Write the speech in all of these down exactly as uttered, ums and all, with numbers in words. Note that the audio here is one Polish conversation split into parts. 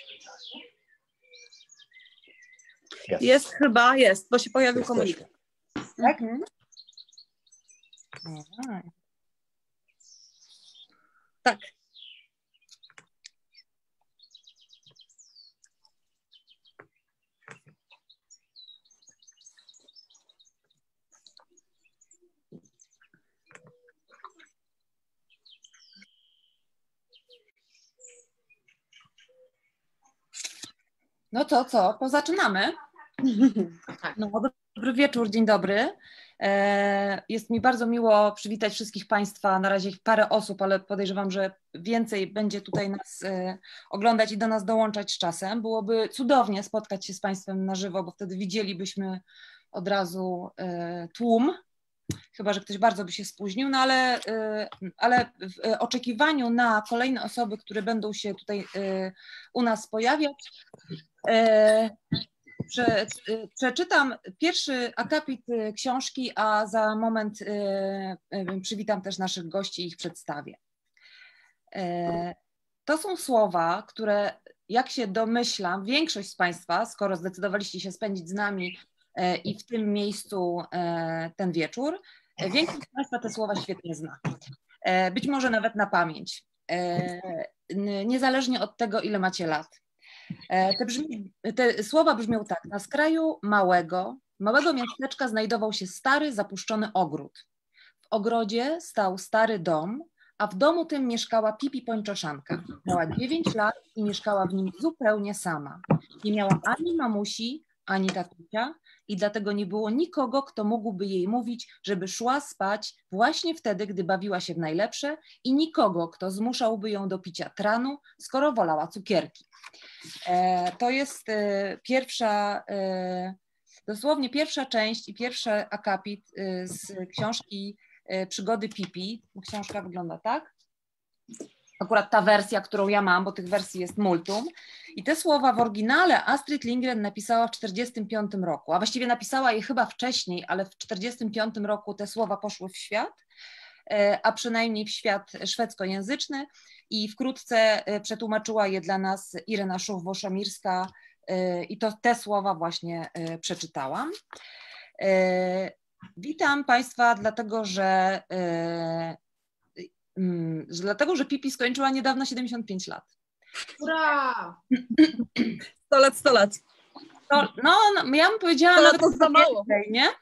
Jest. Jest chyba, jest, bo się pojawił Jesteśmy. komunikat. Tak? Mhm. Tak. No to co, to zaczynamy. No, dobry wieczór, dzień dobry. Jest mi bardzo miło przywitać wszystkich Państwa, na razie parę osób, ale podejrzewam, że więcej będzie tutaj nas oglądać i do nas dołączać z czasem. Byłoby cudownie spotkać się z Państwem na żywo, bo wtedy widzielibyśmy od razu tłum, chyba że ktoś bardzo by się spóźnił, no ale, ale w oczekiwaniu na kolejne osoby, które będą się tutaj u nas pojawiać, Prze, przeczytam pierwszy akapit książki, a za moment przywitam też naszych gości i ich przedstawię. To są słowa, które, jak się domyślam, większość z Państwa, skoro zdecydowaliście się spędzić z nami i w tym miejscu ten wieczór, większość z Państwa te słowa świetnie zna. Być może nawet na pamięć, niezależnie od tego, ile macie lat. Te, brzmi, te słowa brzmią tak: na skraju małego, małego miasteczka znajdował się stary, zapuszczony ogród. W ogrodzie stał stary dom, a w domu tym mieszkała Pipi Pończoszanka. Miała dziewięć lat i mieszkała w nim zupełnie sama. Nie miała ani mamusi, ani tatusia i dlatego nie było nikogo, kto mógłby jej mówić, żeby szła spać właśnie wtedy, gdy bawiła się w najlepsze, i nikogo, kto zmuszałby ją do picia tranu, skoro wolała cukierki. To jest pierwsza, dosłownie pierwsza część i pierwszy akapit z książki Przygody Pipi. Książka wygląda tak. Akurat ta wersja, którą ja mam, bo tych wersji jest multum. I te słowa w oryginale Astrid Lindgren napisała w tysiąc dziewięćset czterdziestym piątym roku, a właściwie napisała je chyba wcześniej, ale w tysiąc dziewięćset czterdziestym piątym roku te słowa poszły w świat, a przynajmniej w świat szwedzkojęzyczny, i wkrótce przetłumaczyła je dla nas Irena Szuch-Woszamirska i to te słowa właśnie przeczytałam. Witam Państwa dlatego, że dlatego, że Pipi skończyła niedawno siedemdziesiąt pięć lat. Ura! sto lat, sto lat. No, no, no ja bym powiedziała sto nawet lat to za mało. Więcej, nie?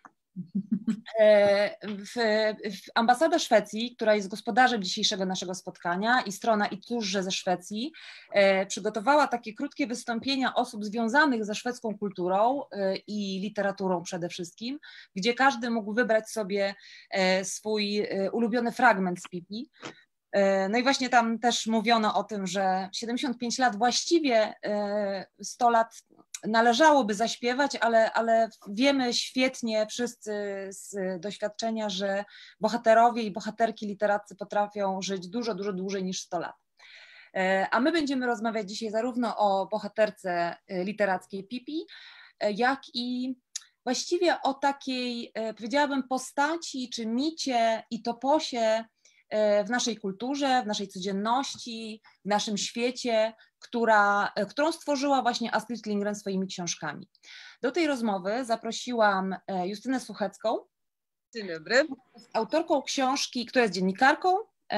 W, w ambasada Szwecji, która jest gospodarzem dzisiejszego naszego spotkania, i strona I Cóżże ze Szwecji, e, przygotowała takie krótkie wystąpienia osób związanych ze szwedzką kulturą e, i literaturą przede wszystkim, gdzie każdy mógł wybrać sobie e, swój e, ulubiony fragment z Pipi. E, no i właśnie tam też mówiono o tym, że siedemdziesiąt pięć lat, właściwie e, sto lat należałoby zaśpiewać, ale, ale wiemy świetnie wszyscy z doświadczenia, że bohaterowie i bohaterki literaccy potrafią żyć dużo, dużo dłużej niż sto lat. A my będziemy rozmawiać dzisiaj zarówno o bohaterce literackiej Pipi, jak i właściwie o takiej, powiedziałabym, postaci czy micie i toposie w naszej kulturze, w naszej codzienności, w naszym świecie, która, którą stworzyła właśnie Astrid Lindgren swoimi książkami. Do tej rozmowy zaprosiłam Justynę Suchecką. Dzień dobry. Autorką książki, która jest dziennikarką,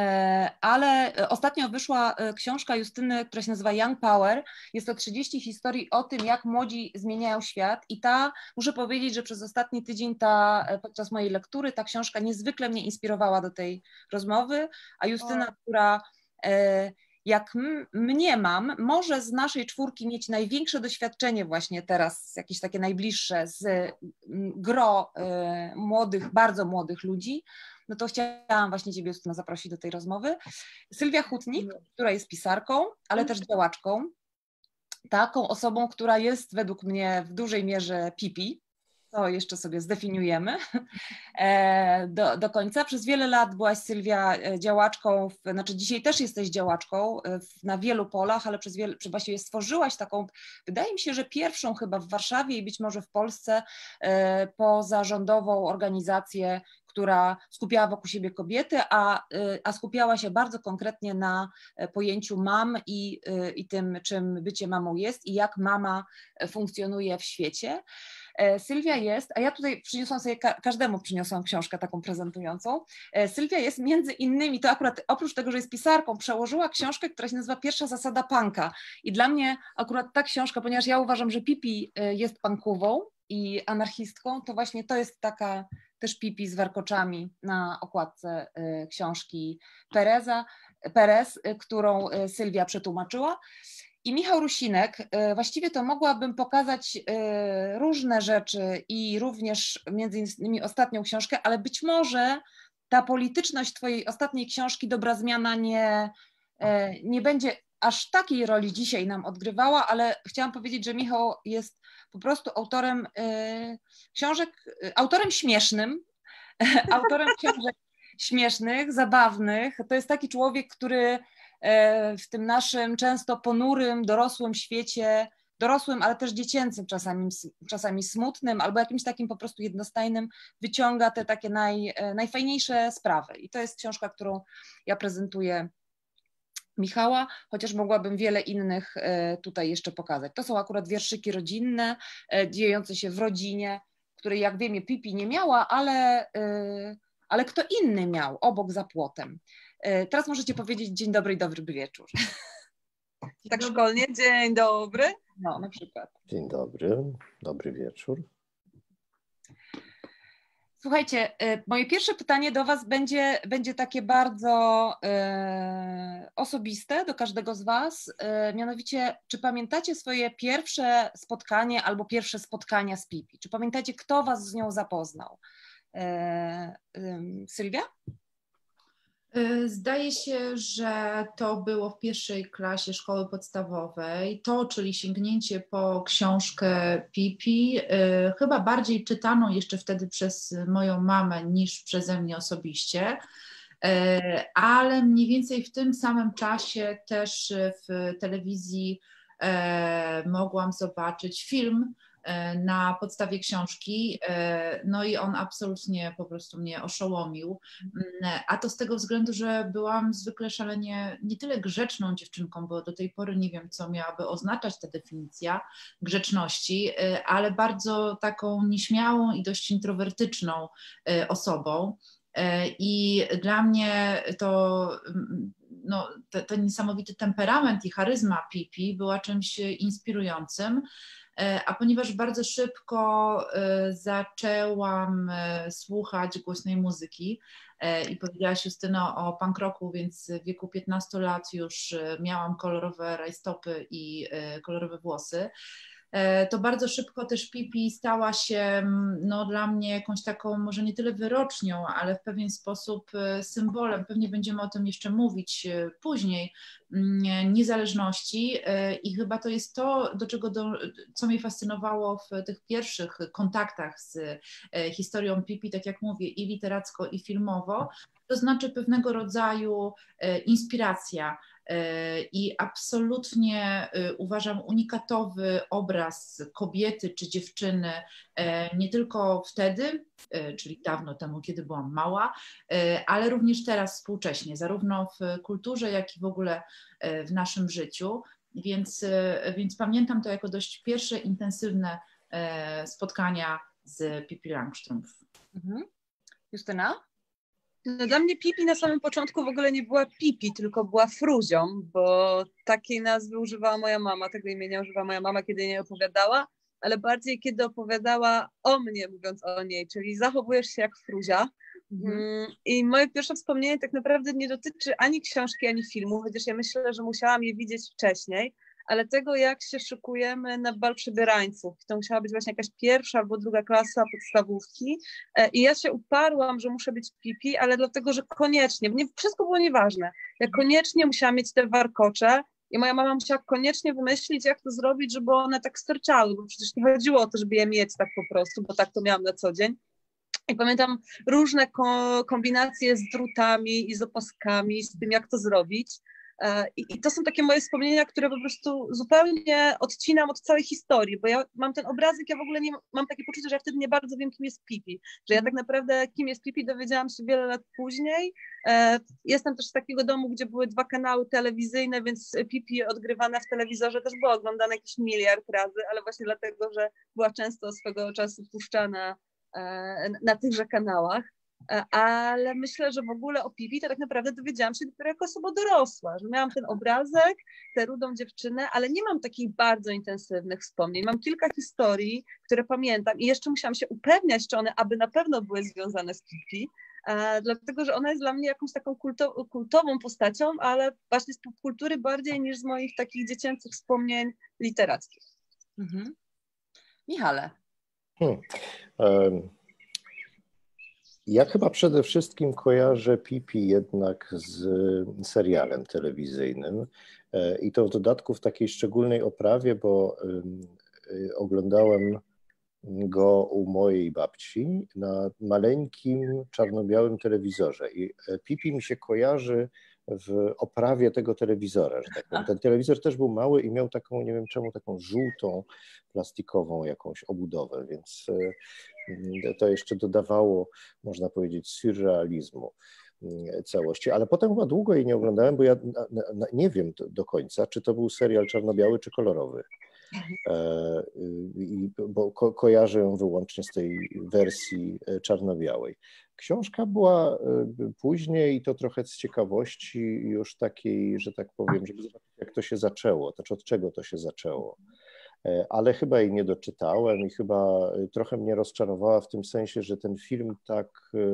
ale ostatnio wyszła książka Justyny, która się nazywa Young Power. Jest to trzydzieści historii o tym, jak młodzi zmieniają świat, i ta, muszę powiedzieć, że przez ostatni tydzień ta, podczas mojej lektury ta książka niezwykle mnie inspirowała do tej rozmowy, a Justyna, o. która jak mniemam, może z naszej czwórki mieć największe doświadczenie właśnie teraz, jakieś takie najbliższe, z gro młodych, bardzo młodych ludzi, no to chciałam właśnie Ciebie, Justyna, zaprosić do tej rozmowy. Sylwia Hutnik, która jest pisarką, ale też działaczką, taką osobą, która jest według mnie w dużej mierze Pipi, to jeszcze sobie zdefiniujemy do, do końca. Przez wiele lat byłaś, Sylwia, działaczką, w, znaczy dzisiaj też jesteś działaczką w, na wielu polach, ale przez wiele, właściwie stworzyłaś taką, wydaje mi się, że pierwszą chyba w Warszawie i być może w Polsce pozarządową organizację, która skupiała wokół siebie kobiety, a, a skupiała się bardzo konkretnie na pojęciu mam i, i tym, czym bycie mamą jest i jak mama funkcjonuje w świecie. Sylwia jest, a ja tutaj przyniosłam sobie, każdemu przyniosłam książkę taką prezentującą. Sylwia jest między innymi, to akurat oprócz tego, że jest pisarką, przełożyła książkę, która się nazywa Pierwsza zasada punka. I dla mnie akurat ta książka, ponieważ ja uważam, że Pipi jest punkową i anarchistką, to właśnie to jest taka też Pipi z warkoczami na okładce książki Pereza, Perez, którą Sylwia przetłumaczyła. I Michał Rusinek, właściwie to mogłabym pokazać różne rzeczy i również między innymi ostatnią książkę, ale być może ta polityczność twojej ostatniej książki Dobra zmiana nie, nie będzie aż takiej roli dzisiaj nam odgrywała, ale chciałam powiedzieć, że Michał jest po prostu autorem książek, autorem śmiesznym, autorem książek śmiesznych, zabawnych. To jest taki człowiek, który w tym naszym często ponurym, dorosłym świecie, dorosłym, ale też dziecięcym, czasami, czasami smutnym, albo jakimś takim po prostu jednostajnym, wyciąga te takie naj, najfajniejsze sprawy. I to jest książka, którą ja prezentuję Michała, chociaż mogłabym wiele innych tutaj jeszcze pokazać. To są akurat wierszyki rodzinne, dziejące się w rodzinie, której, jak wiemy, Pipi nie miała, ale, ale kto inny miał obok za płotem. Teraz możecie powiedzieć dzień dobry i dobry wieczór. Tak szkolnie, dzień dobry. No, na przykład. Dzień dobry, dobry wieczór. Słuchajcie, moje pierwsze pytanie do was będzie, będzie takie bardzo e, osobiste do każdego z was. E, mianowicie, czy pamiętacie swoje pierwsze spotkanie albo pierwsze spotkania z Pipi? Czy pamiętacie, kto was z nią zapoznał? E, e, Sylwia? Zdaje się, że to było w pierwszej klasie szkoły podstawowej. To, czyli sięgnięcie po książkę Pipi, chyba bardziej czytaną jeszcze wtedy przez moją mamę niż przeze mnie osobiście, ale mniej więcej w tym samym czasie też w telewizji mogłam zobaczyć film na podstawie książki, no i on absolutnie po prostu mnie oszołomił, a to z tego względu, że byłam zwykle szalenie nie tyle grzeczną dziewczynką, bo do tej pory nie wiem, co miałaby oznaczać ta definicja grzeczności, ale bardzo taką nieśmiałą i dość introwertyczną osobą. I dla mnie to no, te, ten niesamowity temperament i charyzma Pipi była czymś inspirującym. A ponieważ bardzo szybko zaczęłam słuchać głośnej muzyki i powiedziałaś, Justyno, o punk rocku, więc w wieku piętnastu lat już miałam kolorowe rajstopy i kolorowe włosy, to bardzo szybko też Pipi stała się no, dla mnie jakąś taką, może nie tyle wyrocznią, ale w pewien sposób symbolem, pewnie będziemy o tym jeszcze mówić później, niezależności i chyba to jest to, do czego, do, co mnie fascynowało w tych pierwszych kontaktach z historią Pipi, tak jak mówię, i literacko, i filmowo, to znaczy pewnego rodzaju inspiracja. I absolutnie uważam unikatowy obraz kobiety czy dziewczyny, nie tylko wtedy, czyli dawno temu, kiedy byłam mała, ale również teraz współcześnie, zarówno w kulturze, jak i w ogóle w naszym życiu. Więc, więc pamiętam to jako dość pierwsze intensywne spotkania z Pipi Langstrumpf. Mhm. Justyna? No dla mnie Pipi na samym początku w ogóle nie była Pipi, tylko była Fruzią, bo takiej nazwy używała moja mama, tego imienia używała moja mama, kiedy jej opowiadała, ale bardziej kiedy opowiadała o mnie, mówiąc o niej, czyli zachowujesz się jak Fruzia. Mhm. I moje pierwsze wspomnienie tak naprawdę nie dotyczy ani książki, ani filmu, chociaż ja myślę, że musiałam je widzieć wcześniej, ale tego, jak się szykujemy na bal przebierańców. To musiała być właśnie jakaś pierwsza albo druga klasa podstawówki i ja się uparłam, że muszę być Pipi, ale dlatego, że koniecznie, nie, wszystko było nieważne, ja koniecznie musiałam mieć te warkocze i moja mama musiała koniecznie wymyślić, jak to zrobić, żeby one tak sterczały, bo przecież nie chodziło o to, żeby je mieć tak po prostu, bo tak to miałam na co dzień. I pamiętam różne ko- kombinacje z drutami i z opaskami, z tym, jak to zrobić. I, I to są takie moje wspomnienia, które po prostu zupełnie odcinam od całej historii, bo ja mam ten obrazek, ja w ogóle nie mam takie poczucie, że ja wtedy nie bardzo wiem, kim jest Pipi, że ja tak naprawdę kim jest Pipi dowiedziałam się wiele lat później. Jestem też z takiego domu, gdzie były dwa kanały telewizyjne, więc Pipi odgrywana w telewizorze też była oglądana jakiś miliard razy, ale właśnie dlatego, że była często swego czasu puszczana na tychże kanałach. Ale myślę, że w ogóle o Pipi to tak naprawdę dowiedziałam się dopiero jako osoba dorosła, że miałam ten obrazek, tę rudą dziewczynę, ale nie mam takich bardzo intensywnych wspomnień. Mam kilka historii, które pamiętam i jeszcze musiałam się upewniać, czy one aby na pewno były związane z Pipi, dlatego, że ona jest dla mnie jakąś taką kulto- kultową postacią, ale właśnie z popkultury bardziej niż z moich takich dziecięcych wspomnień literackich. Mhm. Michale. Hmm. Um. Ja chyba przede wszystkim kojarzę Pipi jednak z serialem telewizyjnym i to w dodatku w takiej szczególnej oprawie, bo oglądałem go u mojej babci na maleńkim czarno-białym telewizorze i Pipi mi się kojarzy w oprawie tego telewizora, że tak powiem. Ten telewizor też był mały i miał taką, nie wiem czemu, taką żółtą, plastikową jakąś obudowę, więc to jeszcze dodawało, można powiedzieć, surrealizmu całości. Ale potem chyba długo jej nie oglądałem, bo ja nie wiem do końca, czy to był serial czarno-biały, czy kolorowy. Bo ko- kojarzę ją wyłącznie z tej wersji czarno-białej. Książka była później i to trochę z ciekawości już takiej, że tak powiem, żeby zobaczyć, jak to się zaczęło, to czy od czego to się zaczęło. Ale chyba jej nie doczytałem i chyba trochę mnie rozczarowała w tym sensie, że ten film tak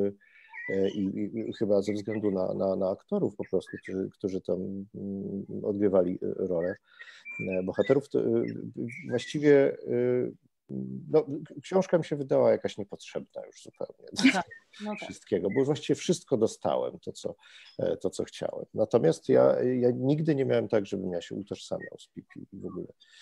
i, i chyba ze względu na, na, na aktorów po prostu, którzy, którzy tam odgrywali rolę bohaterów, to właściwie no, książka mi się wydała jakaś niepotrzebna już zupełnie. Tak, no tak. Wszystkiego, bo właściwie wszystko dostałem, to co, to, co chciałem. Natomiast ja, ja nigdy nie miałem tak, żebym ja się utożsamiał z Pipi w ogóle.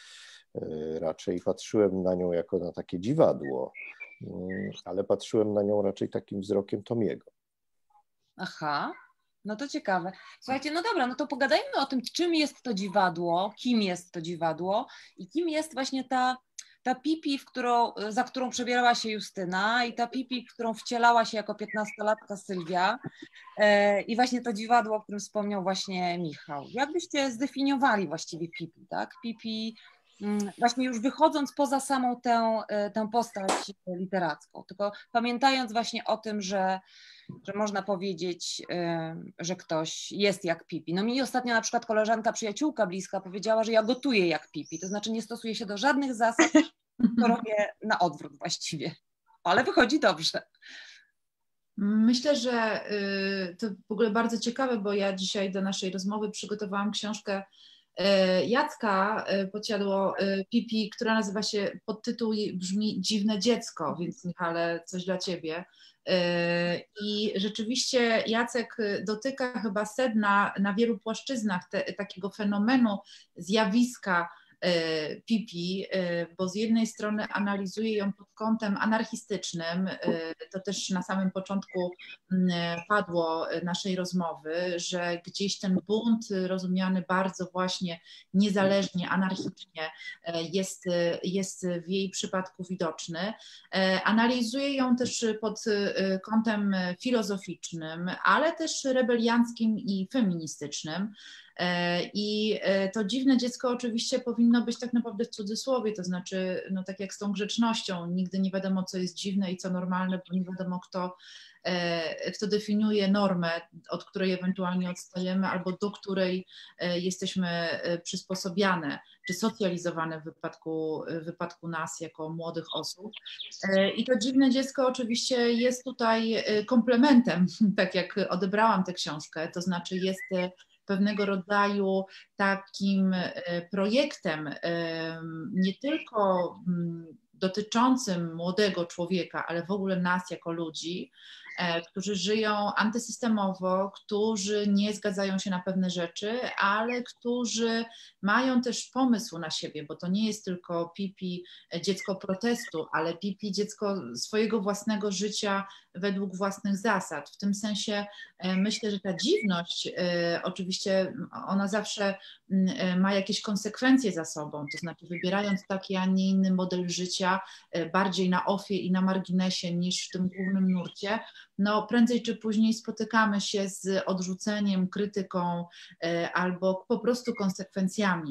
Raczej patrzyłem na nią jako na takie dziwadło, ale patrzyłem na nią raczej takim wzrokiem Tomiego. Aha, no to ciekawe. Słuchajcie, no dobra, no to pogadajmy o tym, czym jest to dziwadło, kim jest to dziwadło i kim jest właśnie ta, ta Pipi, w którą, za którą przebierała się Justyna i ta Pipi, w którą wcielała się jako piętnastolatka Sylwia e, i właśnie to dziwadło, o którym wspomniał właśnie Michał. Jak byście zdefiniowali właściwie Pipi, tak? Pipi właśnie już wychodząc poza samą tę, tę postać literacką, tylko pamiętając właśnie o tym, że, że można powiedzieć, że ktoś jest jak Pipi. No mi ostatnio na przykład koleżanka, przyjaciółka bliska powiedziała, że ja gotuję jak Pipi, to znaczy nie stosuję się do żadnych zasad, to robię na odwrót właściwie, ale wychodzi dobrze. Myślę, że to w ogóle bardzo ciekawe, bo ja dzisiaj do naszej rozmowy przygotowałam książkę Jacka Podsiadło Pipi, która nazywa się, podtytuł brzmi Dziwne dziecko, więc Michale, coś dla ciebie. I rzeczywiście Jacek dotyka chyba sedna na wielu płaszczyznach te, takiego fenomenu, zjawiska Pipi, bo z jednej strony analizuje ją pod kątem anarchistycznym, to też na samym początku padło naszej rozmowy, że gdzieś ten bunt rozumiany bardzo właśnie niezależnie, anarchicznie jest, jest w jej przypadku widoczny. Analizuje ją też pod kątem filozoficznym, ale też rebelianckim i feministycznym. I to dziwne dziecko oczywiście powinno być tak naprawdę w cudzysłowie, to znaczy, no tak jak z tą grzecznością, nigdy nie wiadomo, co jest dziwne i co normalne, bo nie wiadomo, kto, kto definiuje normę, od której ewentualnie odstajemy albo do której jesteśmy przysposobiane czy socjalizowane w wypadku, w wypadku nas jako młodych osób. I to dziwne dziecko oczywiście jest tutaj komplementem, tak jak odebrałam tę książkę, to znaczy jest pewnego rodzaju takim projektem nie tylko dotyczącym młodego człowieka, ale w ogóle nas jako ludzi, którzy żyją antysystemowo, którzy nie zgadzają się na pewne rzeczy, ale którzy mają też pomysł na siebie, bo to nie jest tylko Pipi dziecko protestu, ale Pipi dziecko swojego własnego życia według własnych zasad. W tym sensie myślę, że ta dziwność, oczywiście ona zawsze ma jakieś konsekwencje za sobą, to znaczy wybierając taki, a nie inny model życia, bardziej na ofie i na marginesie niż w tym głównym nurcie, no prędzej czy później spotykamy się z odrzuceniem, krytyką albo po prostu konsekwencjami.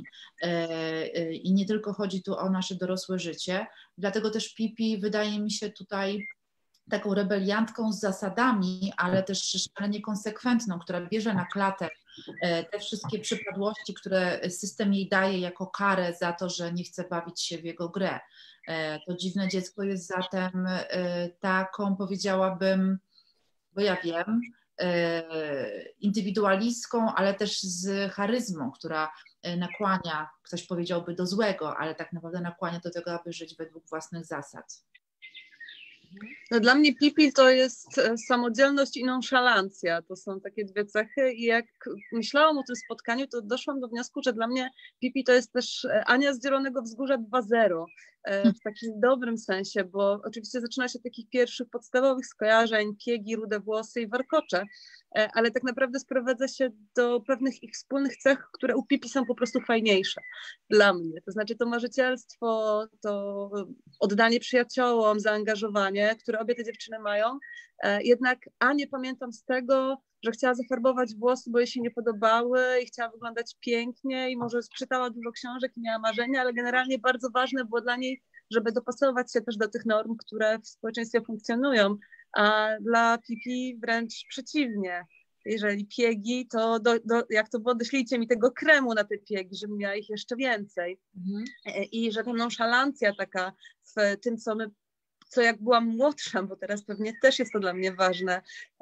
I nie tylko chodzi tu o nasze dorosłe życie, dlatego też Pipi wydaje mi się tutaj taką rebeliantką z zasadami, ale też szalenie konsekwentną, która bierze na klatę te wszystkie przypadłości, które system jej daje jako karę za to, że nie chce bawić się w jego grę. To dziwne dziecko jest zatem taką, powiedziałabym, bo ja wiem, indywidualistką, ale też z charyzmą, która nakłania, ktoś powiedziałby do złego, ale tak naprawdę nakłania do tego, aby żyć według własnych zasad. No dla mnie Pipi to jest samodzielność i nonszalancja. To są takie dwie cechy i jak myślałam o tym spotkaniu, to doszłam do wniosku, że dla mnie Pipi to jest też Ania z Zielonego Wzgórza dwa zero. W takim dobrym sensie, bo oczywiście zaczyna się od takich pierwszych podstawowych skojarzeń, piegi, rude włosy i warkocze, ale tak naprawdę sprowadza się do pewnych ich wspólnych cech, które u Pipi są po prostu fajniejsze dla mnie. To znaczy to marzycielstwo, to oddanie przyjaciołom, zaangażowanie, które obie te dziewczyny mają. Jednak Anię pamiętam z tego, że chciała zafarbować włosy, bo jej się nie podobały i chciała wyglądać pięknie i może czytała dużo książek i miała marzenia, ale generalnie bardzo ważne było dla niej, żeby dopasować się też do tych norm, które w społeczeństwie funkcjonują, a dla Pipi wręcz przeciwnie. Jeżeli piegi, to do, do, jak to było, doślijcie mi tego kremu na te piegi, żebym miała ich jeszcze więcej. Mhm. I że ta nonszalancja taka w tym, co my co jak byłam młodsza, bo teraz pewnie też jest to dla mnie ważne.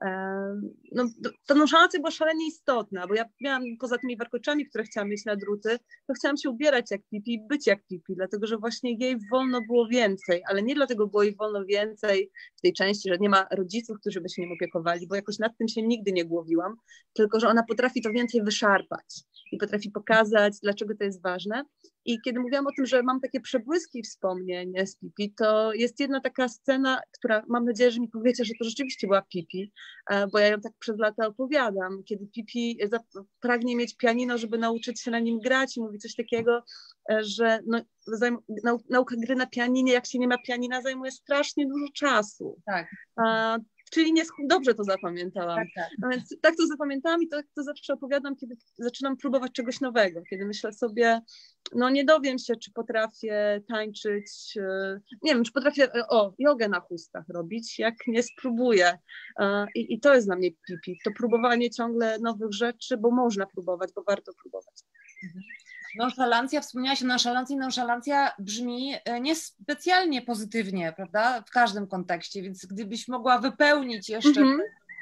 No, ta nonszalancja była szalenie istotna, bo ja miałam poza tymi warkoczami, które chciałam mieć na druty, to chciałam się ubierać jak Pipi i być jak Pipi, dlatego że właśnie jej wolno było więcej, ale nie dlatego było jej wolno więcej w tej części, że nie ma rodziców, którzy by się nim opiekowali, bo jakoś nad tym się nigdy nie głowiłam, tylko że ona potrafi to więcej wyszarpać i potrafi pokazać, dlaczego to jest ważne. I kiedy mówiłam o tym, że mam takie przebłyski wspomnień z Pipi, to jest jedna taka scena, która mam nadzieję, że mi powiecie, że to rzeczywiście była Pipi, bo ja ją tak przez lata opowiadam, kiedy Pipi pragnie mieć pianino, żeby nauczyć się na nim grać i mówi coś takiego, że no, nauka gry na pianinie, jak się nie ma pianina, zajmuje strasznie dużo czasu. Tak. A, Czyli nie, dobrze to zapamiętałam. Tak, tak. No więc tak to zapamiętałam i tak to zawsze opowiadam, kiedy zaczynam próbować czegoś nowego, kiedy myślę sobie, no nie dowiem się, czy potrafię tańczyć, nie wiem, czy potrafię, o, jogę na chustach robić, jak nie spróbuję. I, i to jest dla mnie Pipi, to próbowanie ciągle nowych rzeczy, bo można próbować, bo warto próbować. Mhm. Nonszalancja, wspomniałaś o nonszalancji, nonszalancja brzmi niespecjalnie pozytywnie, prawda, w każdym kontekście, więc gdybyś mogła wypełnić jeszcze... Mm-hmm.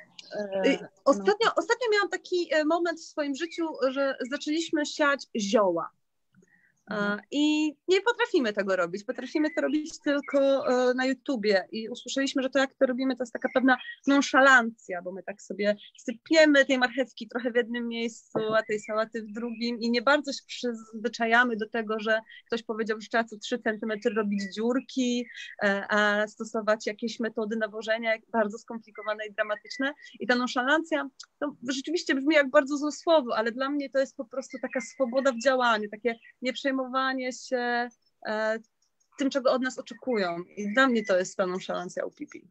e, ostatnio, no. ostatnio miałam taki moment w swoim życiu, że zaczęliśmy siać zioła. Mhm. I nie potrafimy tego robić, potrafimy to robić tylko na YouTubie i usłyszeliśmy, że to jak to robimy, to jest taka pewna nonszalancja, bo my tak sobie sypiemy tej marchewki trochę w jednym miejscu, a tej sałaty w drugim i nie bardzo się przyzwyczajamy do tego, że ktoś powiedział, że trzeba co trzy centymetry robić dziurki, a stosować jakieś metody nawożenia bardzo skomplikowane i dramatyczne i ta nonszalancja to rzeczywiście brzmi jak bardzo złe słowo, ale dla mnie to jest po prostu taka swoboda w działaniu, takie nieprzejmowanie się e, tym, czego od nas oczekują. I dla mnie to jest ta nonszalancja u Pipi.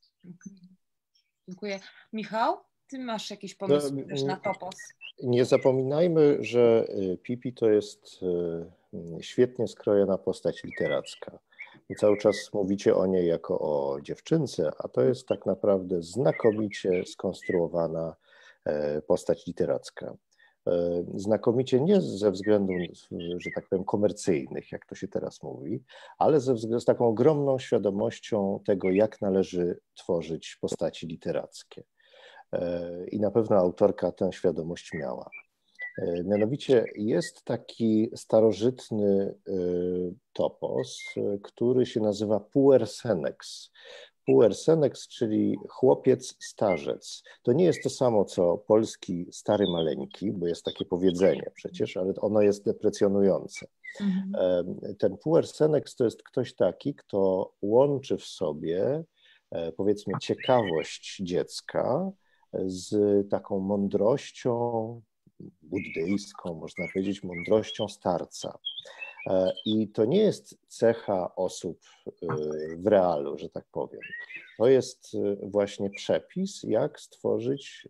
Dziękuję. Michał, ty masz jakiś pomysł no, też na topos? Nie zapominajmy, że Pipi to jest świetnie skrojona postać literacka. I cały czas mówicie o niej jako o dziewczynce, a to jest tak naprawdę znakomicie skonstruowana postać literacka. Znakomicie nie ze względów, że tak powiem, komercyjnych, jak to się teraz mówi, ale ze względu z taką ogromną świadomością tego, jak należy tworzyć postaci literackie. I na pewno autorka tę świadomość miała. Mianowicie jest taki starożytny topos, który się nazywa puer senex. puer-senex, czyli chłopiec, starzec. To nie jest to samo, co polski stary maleńki, bo jest takie powiedzenie przecież, ale ono jest deprecjonujące. Mhm. Ten puer-senex to jest ktoś taki, kto łączy w sobie, powiedzmy, ciekawość dziecka z taką mądrością buddyjską, można powiedzieć, mądrością starca. I to nie jest cecha osób w realu, że tak powiem. To jest właśnie przepis, jak stworzyć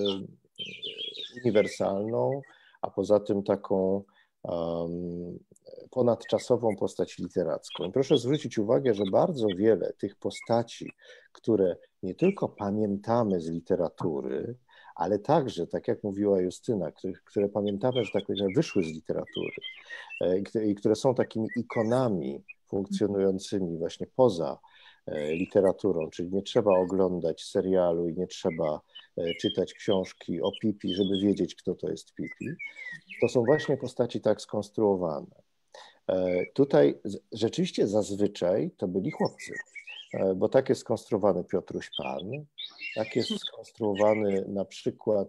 uniwersalną, a poza tym taką um, ponadczasową postać literacką. I proszę zwrócić uwagę, że bardzo wiele tych postaci, które nie tylko pamiętamy z literatury, ale także, tak jak mówiła Justyna, które, które pamiętamy, że tak powiem, wyszły z literatury i które są takimi ikonami funkcjonującymi właśnie poza literaturą, czyli nie trzeba oglądać serialu i nie trzeba czytać książki o Pipi, żeby wiedzieć, kto to jest Pipi. To są właśnie postaci tak skonstruowane. Tutaj rzeczywiście zazwyczaj to byli chłopcy, bo tak jest skonstruowany Piotruś Pan, tak jest skonstruowany na przykład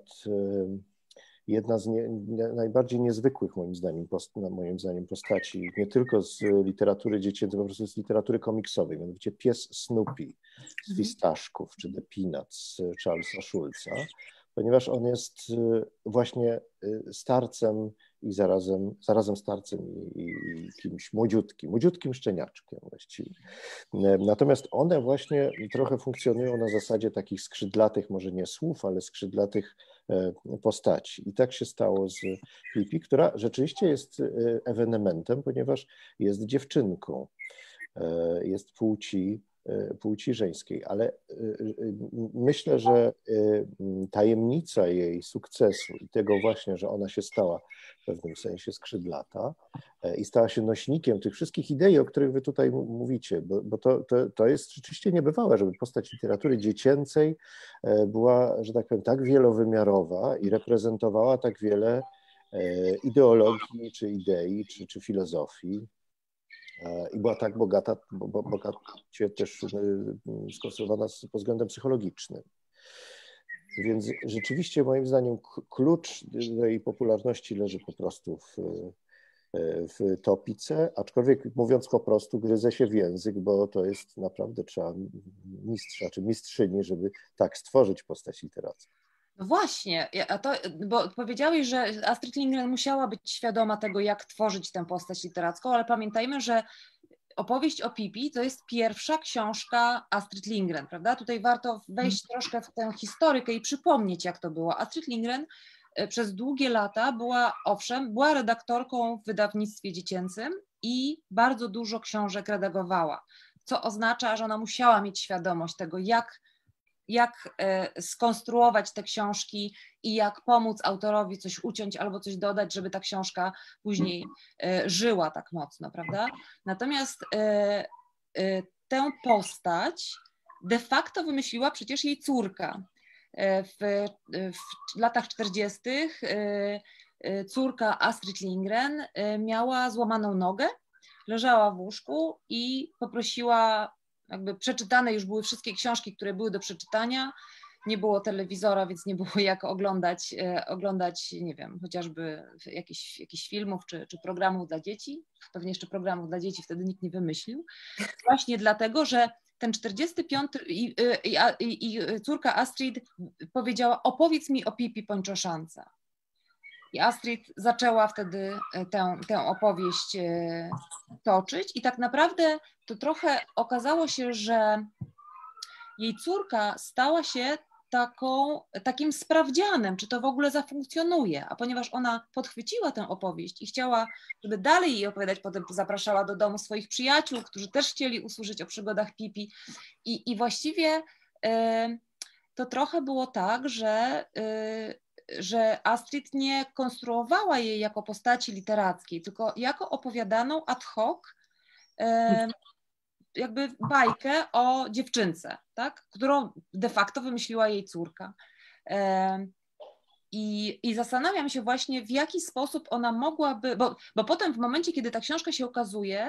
jedna z nie, najbardziej niezwykłych moim zdaniem, post, moim zdaniem postaci, nie tylko z literatury dziecięcej, po prostu z literatury komiksowej, mianowicie pies Snoopy z Fistaszków, czy The Peanuts z Charlesa Schulza, ponieważ on jest właśnie starcem i zarazem, zarazem starcem i, i kimś młodziutkim, młodziutkim szczeniaczkiem właściwie. Natomiast one właśnie trochę funkcjonują na zasadzie takich skrzydlatych, może nie słów, ale skrzydlatych postaci. I tak się stało z Pipi, która rzeczywiście jest ewenementem, ponieważ jest dziewczynką, jest płci, płci żeńskiej, ale myślę, że tajemnica jej sukcesu i tego właśnie, że ona się stała w pewnym sensie skrzydlata i stała się nośnikiem tych wszystkich idei, o których wy tutaj mówicie, bo, bo to, to, to jest rzeczywiście niebywałe, żeby postać literatury dziecięcej była, że tak powiem, tak wielowymiarowa i reprezentowała tak wiele ideologii, czy idei, czy, czy filozofii. I była tak bogata, bo, bogacie też skonstruowana pod względem psychologicznym. Więc rzeczywiście moim zdaniem klucz do jej popularności leży po prostu w, w topice, aczkolwiek mówiąc po prostu gryzę się w język, bo to jest naprawdę trzeba mistrza czy mistrzyni, żeby tak stworzyć postać literacką. No właśnie, a to, bo powiedziałeś, że Astrid Lindgren musiała być świadoma tego, jak tworzyć tę postać literacką, ale pamiętajmy, że opowieść o Pipi to jest pierwsza książka Astrid Lindgren, prawda? Tutaj warto wejść troszkę w tę historykę i przypomnieć, jak to było. Astrid Lindgren przez długie lata była, owszem, była redaktorką w wydawnictwie dziecięcym i bardzo dużo książek redagowała, co oznacza, że ona musiała mieć świadomość tego, jak jak skonstruować te książki i jak pomóc autorowi coś uciąć albo coś dodać, żeby ta książka później żyła tak mocno, prawda? Natomiast tę postać de facto wymyśliła przecież jej córka. W, w latach czterdziestych córka Astrid Lindgren miała złamaną nogę, leżała w łóżku i poprosiła, jakby przeczytane już były wszystkie książki, które były do przeczytania, nie było telewizora, więc nie było jak oglądać, oglądać nie wiem, chociażby jakichś, jakichś filmów czy, czy programów dla dzieci, pewnie jeszcze programów dla dzieci wtedy nikt nie wymyślił, właśnie dlatego, że ten czterdziesty piąty i, i, i, i córka Astrid powiedziała: opowiedz mi o Pipi Pończoszance. I Astrid zaczęła wtedy tę, tę opowieść toczyć i tak naprawdę to trochę okazało się, że jej córka stała się taką, takim sprawdzianem, czy to w ogóle zafunkcjonuje, a ponieważ ona podchwyciła tę opowieść i chciała, żeby dalej jej opowiadać, potem zapraszała do domu swoich przyjaciół, którzy też chcieli usłyszeć o przygodach Pipi i, i właściwie y, to trochę było tak, że y, że Astrid nie konstruowała jej jako postaci literackiej, tylko jako opowiadaną ad hoc e, jakby bajkę o dziewczynce, tak? Którą de facto wymyśliła jej córka. E, i, I zastanawiam się właśnie, w jaki sposób ona mogłaby, bo, bo potem w momencie, kiedy ta książka się ukazuje,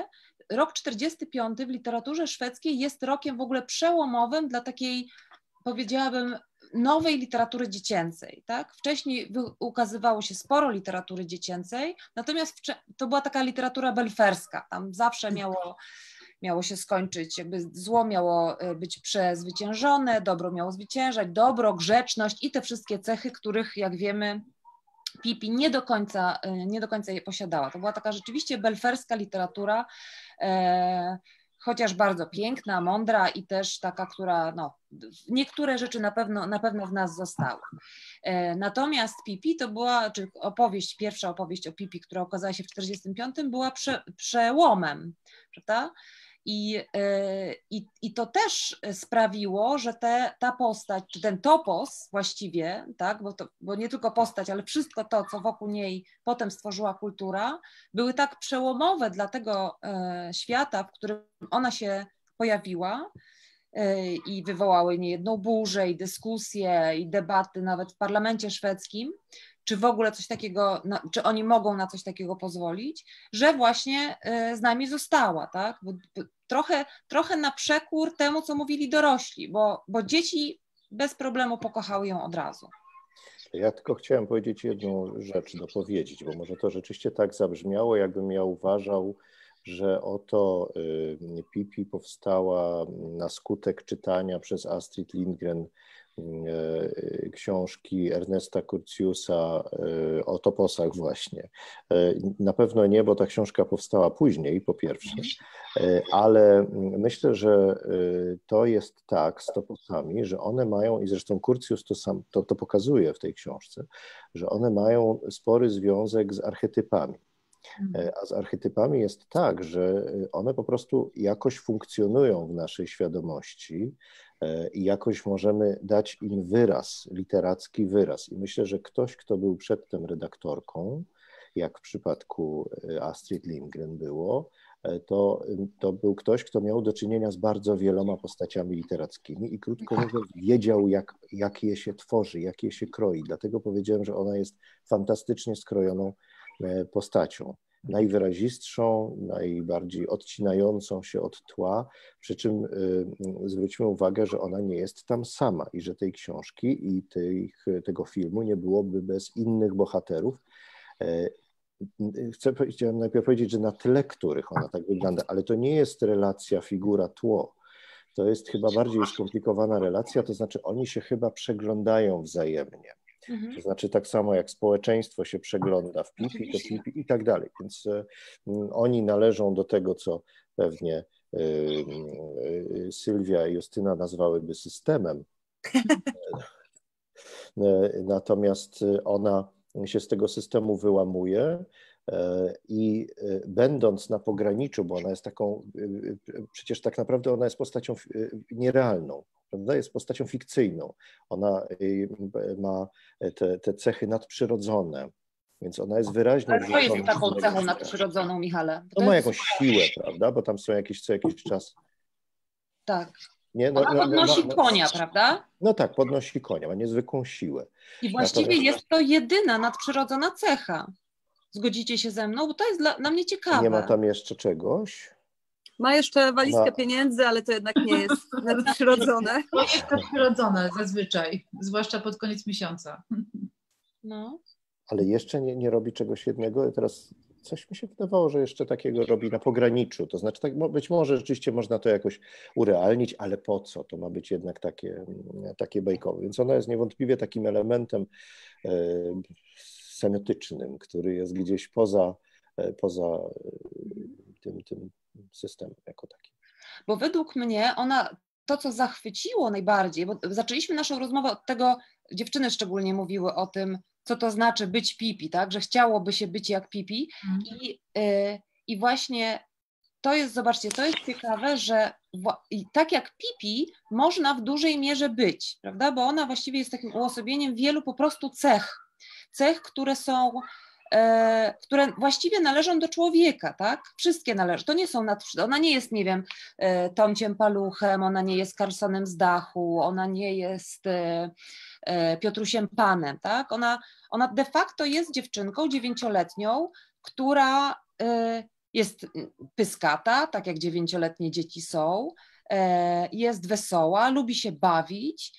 rok czterdziesty piąty w literaturze szwedzkiej jest rokiem w ogóle przełomowym dla takiej, powiedziałabym, nowej literatury dziecięcej, tak? Wcześniej ukazywało się sporo literatury dziecięcej, natomiast to była taka literatura belferska, tam zawsze miało, miało się skończyć, jakby zło miało być przezwyciężone, dobro miało zwyciężać, dobro, grzeczność i te wszystkie cechy, których, jak wiemy, Pippi nie do końca, nie do końca je posiadała. To była taka rzeczywiście belferska literatura, e, chociaż bardzo piękna, mądra i też taka, która, no, niektóre rzeczy na pewno, na pewno w nas zostały. E, natomiast Pippi to była, czy opowieść, pierwsza opowieść o Pippi, która ukazała się w czterdziestym piątym, była prze, przełomem, prawda? I, i, I to też sprawiło, że te, ta postać, czy ten topos właściwie, tak, bo, to, bo nie tylko postać, ale wszystko to, co wokół niej potem stworzyła kultura, były tak przełomowe dla tego e, świata, w którym ona się pojawiła e, i wywołały niejedną burzę i dyskusje i debaty nawet w parlamencie szwedzkim, czy w ogóle coś takiego, no, czy oni mogą na coś takiego pozwolić, że właśnie y, z nami została, tak? Bo, bo trochę, trochę na przekór temu, co mówili dorośli, bo, bo dzieci bez problemu pokochały ją od razu. Ja tylko chciałem powiedzieć jedną rzecz, dopowiedzieć, bo może to rzeczywiście tak zabrzmiało, jakbym ja uważał, że oto y, Pippi powstała na skutek czytania przez Astrid Lindgren książki Ernesta Curtiusa o toposach właśnie. Na pewno nie, bo ta książka powstała później, po pierwsze, ale myślę, że to jest tak z toposami, że one mają, i zresztą Curtius to sam to, to pokazuje w tej książce, że one mają spory związek z archetypami. A z archetypami jest tak, że one po prostu jakoś funkcjonują w naszej świadomości i jakoś możemy dać im wyraz, literacki wyraz. I myślę, że ktoś, kto był przedtem redaktorką, jak w przypadku Astrid Lindgren było, to, to był ktoś, kto miał do czynienia z bardzo wieloma postaciami literackimi i krótko mówiąc wiedział, jak, jak je się tworzy, jak je się kroi. Dlatego powiedziałem, że ona jest fantastycznie skrojoną postacią. Najwyrazistszą, najbardziej odcinającą się od tła, przy czym y, zwróćmy uwagę, że ona nie jest tam sama i że tej książki i tych, tego filmu nie byłoby bez innych bohaterów. Y, chcę chciałem najpierw powiedzieć, że na tle których ona tak wygląda, ale to nie jest relacja figura-tło. To jest chyba bardziej skomplikowana relacja, to znaczy oni się chyba przeglądają wzajemnie. To znaczy tak samo jak społeczeństwo się przegląda w Pippi, to Pippi i tak dalej. Więc y, oni należą do tego, co pewnie y, y, Sylwia i Justyna nazwałyby systemem. Natomiast ona się z tego systemu wyłamuje i będąc na pograniczu, bo ona jest taką, przecież tak naprawdę ona jest postacią nierealną, prawda? Jest postacią fikcyjną. Ona ma te, te cechy nadprzyrodzone, więc ona jest wyraźnie... Ale co jest taką cechą nadprzyrodzoną, Michale? No ma jakąś siłę, prawda? Bo tam są jakieś co jakiś czas... Tak. Nie, no, ona no, podnosi no, konia, prawda? No tak, podnosi konia, ma niezwykłą siłę. I właściwie Natomiast... jest to jedyna nadprzyrodzona cecha. Zgodzicie się ze mną? Bo to jest dla, dla mnie ciekawe. Nie ma tam jeszcze czegoś? Ma jeszcze walizkę ma... pieniędzy, ale to jednak nie jest nadprzyrodzone. To jest nadprzyrodzone zazwyczaj, zwłaszcza pod koniec miesiąca. No. Ale jeszcze nie, nie robi czegoś jednego. Teraz coś mi się wydawało, że jeszcze takiego robi na pograniczu. To znaczy, tak, być może rzeczywiście można to jakoś urealnić, ale po co? To ma być jednak takie, takie bajkowe. Więc ona jest niewątpliwie takim elementem e, semiotycznym, który jest gdzieś poza, e, poza tym, tym systemem jako takim. Bo według mnie ona, to co zachwyciło najbardziej, bo zaczęliśmy naszą rozmowę od tego, dziewczyny szczególnie mówiły o tym, co to znaczy być Pippi, tak, że chciałoby się być jak Pippi mm. i, y, i właśnie to jest, zobaczcie, to jest ciekawe, że w, tak jak Pippi można w dużej mierze być, prawda, bo ona właściwie jest takim uosobieniem wielu po prostu cech, cech, które są E, które właściwie należą do człowieka, tak? Wszystkie należą. To nie są nadprzyrodzone. Ona nie jest, nie wiem, e, Tomciem Paluchem, ona nie jest Carlsonem z dachu, ona nie jest e, e, Piotrusiem Panem, tak? Ona, ona de facto jest dziewczynką dziewięcioletnią, która e, jest pyskata, tak jak dziewięcioletnie dzieci są, jest wesoła, lubi się bawić,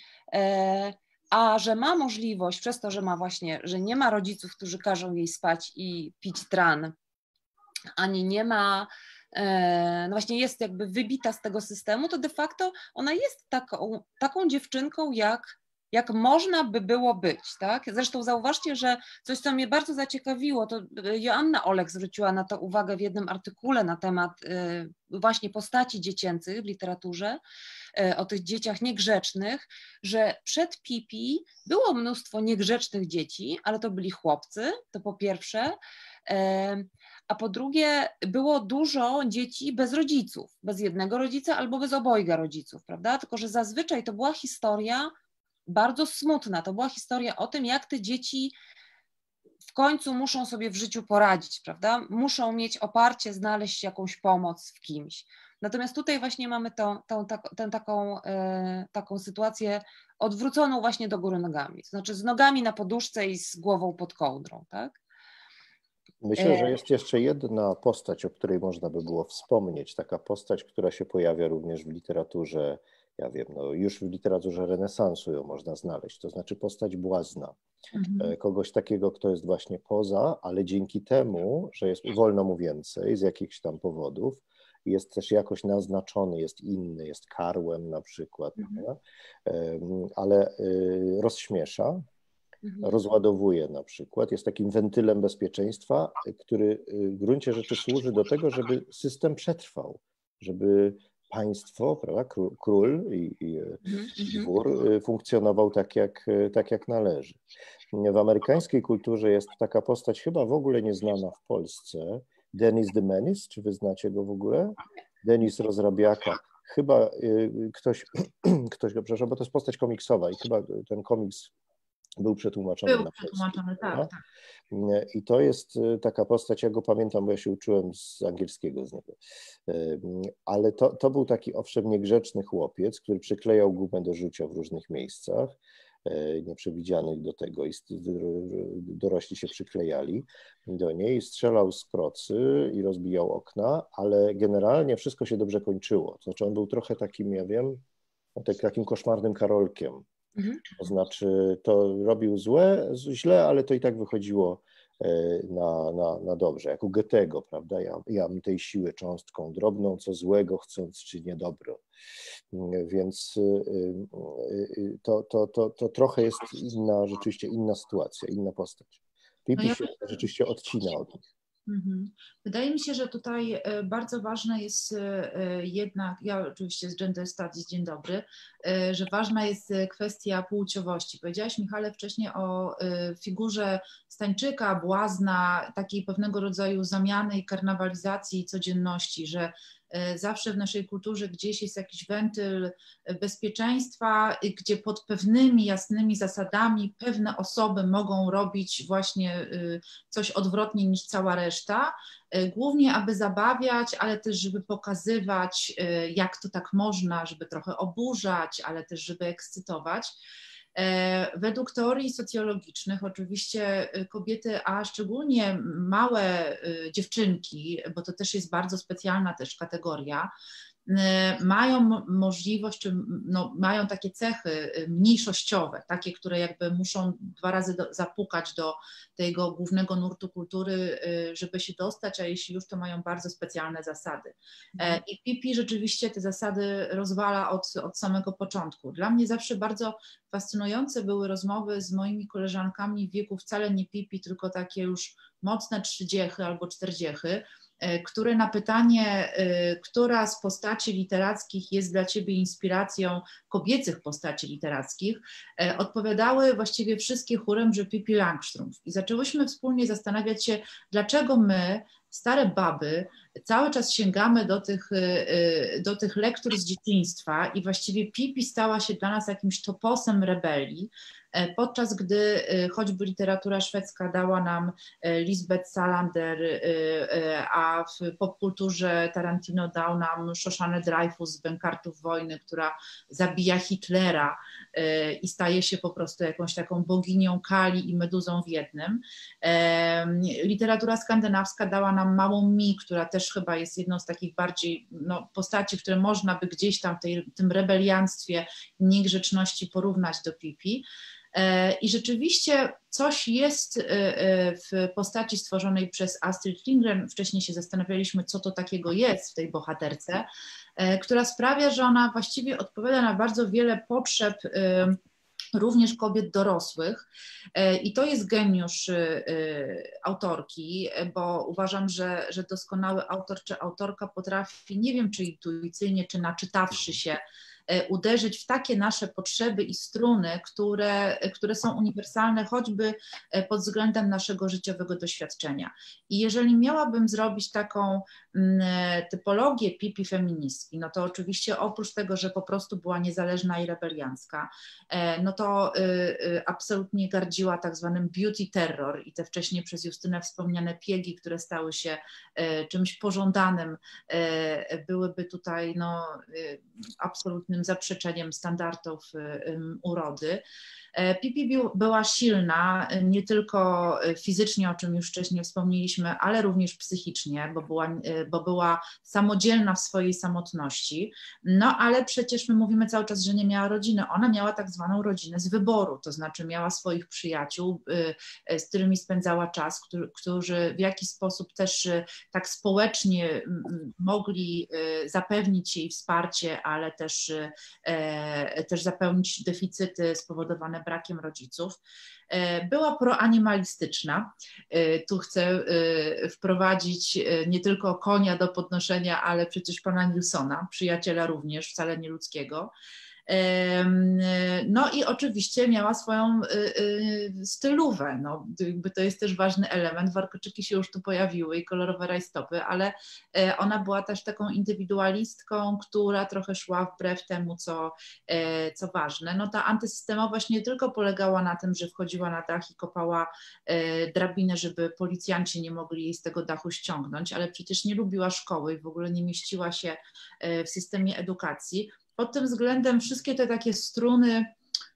a że ma możliwość, przez to, że ma właśnie, że nie ma rodziców, którzy każą jej spać i pić tran, ani nie ma, no właśnie jest jakby wybita z tego systemu, to de facto ona jest taką, taką dziewczynką, jak, jak można by było być, tak? Zresztą zauważcie, że coś, co mnie bardzo zaciekawiło, to Joanna Olek zwróciła na to uwagę w jednym artykule na temat właśnie postaci dziecięcych w literaturze, o tych dzieciach niegrzecznych, że przed Pipi było mnóstwo niegrzecznych dzieci, ale to byli chłopcy, to po pierwsze, a po drugie było dużo dzieci bez rodziców, bez jednego rodzica albo bez obojga rodziców, prawda? Tylko że zazwyczaj to była historia bardzo smutna, to była historia o tym, jak te dzieci w końcu muszą sobie w życiu poradzić, prawda? Muszą mieć oparcie, znaleźć jakąś pomoc w kimś. Natomiast tutaj właśnie mamy tą, tą, tę taką, e, taką sytuację odwróconą właśnie do góry nogami, to znaczy z nogami na poduszce i z głową pod kołdrą, tak? Myślę, że jest jeszcze jedna postać, o której można by było wspomnieć, taka postać, która się pojawia również w literaturze, ja wiem, no już w literaturze renesansu ją można znaleźć, to znaczy postać błazna, mhm. kogoś takiego, kto jest właśnie poza, ale dzięki temu, że jest wolno mu więcej z jakichś tam powodów, jest też jakoś naznaczony, jest inny, jest karłem na przykład, mhm. ale rozśmiesza, mhm. rozładowuje na przykład, jest takim wentylem bezpieczeństwa, który w gruncie rzeczy służy do tego, żeby system przetrwał, żeby państwo, prawda, król i, i dwór funkcjonował tak jak, tak jak należy. W amerykańskiej kulturze jest taka postać chyba w ogóle nieznana w Polsce, Dennis the Menace, czy wy znacie go w ogóle? Dennis Rozrabiaka. Chyba ktoś, ktoś go, przepraszam, bo to jest postać komiksowa i chyba ten komiks był przetłumaczony był na przetłumaczony, tak, tak. I to jest taka postać, ja go pamiętam, bo ja się uczyłem z angielskiego z niego. Ale to, to był taki owszem niegrzeczny chłopiec, który przyklejał gumę do rzucia w różnych miejscach, nieprzewidzianych do tego i dorośli się przyklejali do niej, strzelał z procy i rozbijał okna, ale generalnie wszystko się dobrze kończyło. To znaczy on był trochę takim, ja wiem, takim koszmarnym Karolkiem. Mhm. To znaczy to robił złe, źle, ale to i tak wychodziło na, na, na dobrze, jak u Goethego, prawda? Ja, ja mam tej siły cząstką drobną, co złego chcąc czy niedobro. Więc to, to, to, to trochę jest inna, rzeczywiście inna sytuacja, inna postać. Pipi no ja... się rzeczywiście odcina od nich. Wydaje mi się, że tutaj bardzo ważne jest jednak, ja oczywiście z Gender Studies, dzień dobry, że ważna jest kwestia płciowości. Powiedziałaś, Michale, wcześniej o figurze Stańczyka, błazna, takiej pewnego rodzaju zamiany i karnawalizacji codzienności, że zawsze w naszej kulturze gdzieś jest jakiś wentyl bezpieczeństwa, gdzie pod pewnymi jasnymi zasadami pewne osoby mogą robić właśnie coś odwrotnie niż cała reszta, głównie aby zabawiać, ale też żeby pokazywać, jak to tak można, żeby trochę oburzać, ale też żeby ekscytować. Według teorii socjologicznych oczywiście kobiety, a szczególnie małe dziewczynki, bo to też jest bardzo specjalna też kategoria, mają możliwość, czy no, mają takie cechy mniejszościowe, takie, które jakby muszą dwa razy do, zapukać do tego głównego nurtu kultury, żeby się dostać, a jeśli już, to mają bardzo specjalne zasady. I Pipi rzeczywiście te zasady rozwala od, od samego początku. Dla mnie zawsze bardzo fascynujące były rozmowy z moimi koleżankami w wieku wcale nie Pipi, tylko takie już mocne trzydziechy albo czterdziechy, które na pytanie, która z postaci literackich jest dla ciebie inspiracją kobiecych postaci literackich, odpowiadały właściwie wszystkie chórem, że Pippi Langstrumpf. I zaczęłyśmy wspólnie zastanawiać się, dlaczego my, stare baby, cały czas sięgamy do tych, do tych lektur z dzieciństwa i właściwie Pippi stała się dla nas jakimś toposem rebelii, podczas gdy choćby literatura szwedzka dała nam Lisbeth Salander, a w popkulturze Tarantino dał nam Shoshannę Dreyfus z Bękartów Wojny, która zabija Hitlera i staje się po prostu jakąś taką boginią Kali i meduzą w jednym. Literatura skandynawska dała nam Małą Mi, która też też chyba jest jedną z takich bardziej no, postaci, które można by gdzieś tam w tej, tym rebelianstwie, niegrzeczności porównać do Pipi. I rzeczywiście coś jest w postaci stworzonej przez Astrid Lindgren, wcześniej się zastanawialiśmy, co to takiego jest w tej bohaterce, która sprawia, że ona właściwie odpowiada na bardzo wiele potrzeb również kobiet dorosłych i to jest geniusz autorki, bo uważam, że, że doskonały autor czy autorka potrafi, nie wiem czy intuicyjnie, czy naczytawszy się, uderzyć w takie nasze potrzeby i struny, które, które są uniwersalne choćby pod względem naszego życiowego doświadczenia. I jeżeli miałabym zrobić taką typologię Pipi feministki, no to oczywiście oprócz tego, że po prostu była niezależna i rebeliancka, no to absolutnie gardziła tak zwanym beauty terror i te wcześniej przez Justynę wspomniane piegi, które stały się czymś pożądanym, byłyby tutaj no, absolutnym zaprzeczeniem standardów urody. Pipi była silna nie tylko fizycznie, o czym już wcześniej wspomnieliśmy, ale również psychicznie, bo była, bo była samodzielna w swojej samotności. No ale przecież my mówimy cały czas, że nie miała rodziny. Ona miała tak zwaną rodzinę z wyboru, to znaczy miała swoich przyjaciół, z którymi spędzała czas, którzy w jakiś sposób też tak społecznie mogli zapewnić jej wsparcie, ale też, też zapełnić deficyty spowodowane brakiem rodziców. Była proanimalistyczna. Tu chcę wprowadzić nie tylko konia do podnoszenia, ale przecież pana Nilsona, przyjaciela również, wcale nie ludzkiego. No i oczywiście miała swoją stylówę, no, jakby to jest też ważny element, warkoczyki się już tu pojawiły i kolorowe rajstopy, ale ona była też taką indywidualistką, która trochę szła wbrew temu, co, co ważne. No ta antysystemowość nie tylko polegała na tym, że wchodziła na dach i kopała drabinę, żeby policjanci nie mogli jej z tego dachu ściągnąć, ale przecież nie lubiła szkoły i w ogóle nie mieściła się w systemie edukacji. Pod tym względem wszystkie te takie struny,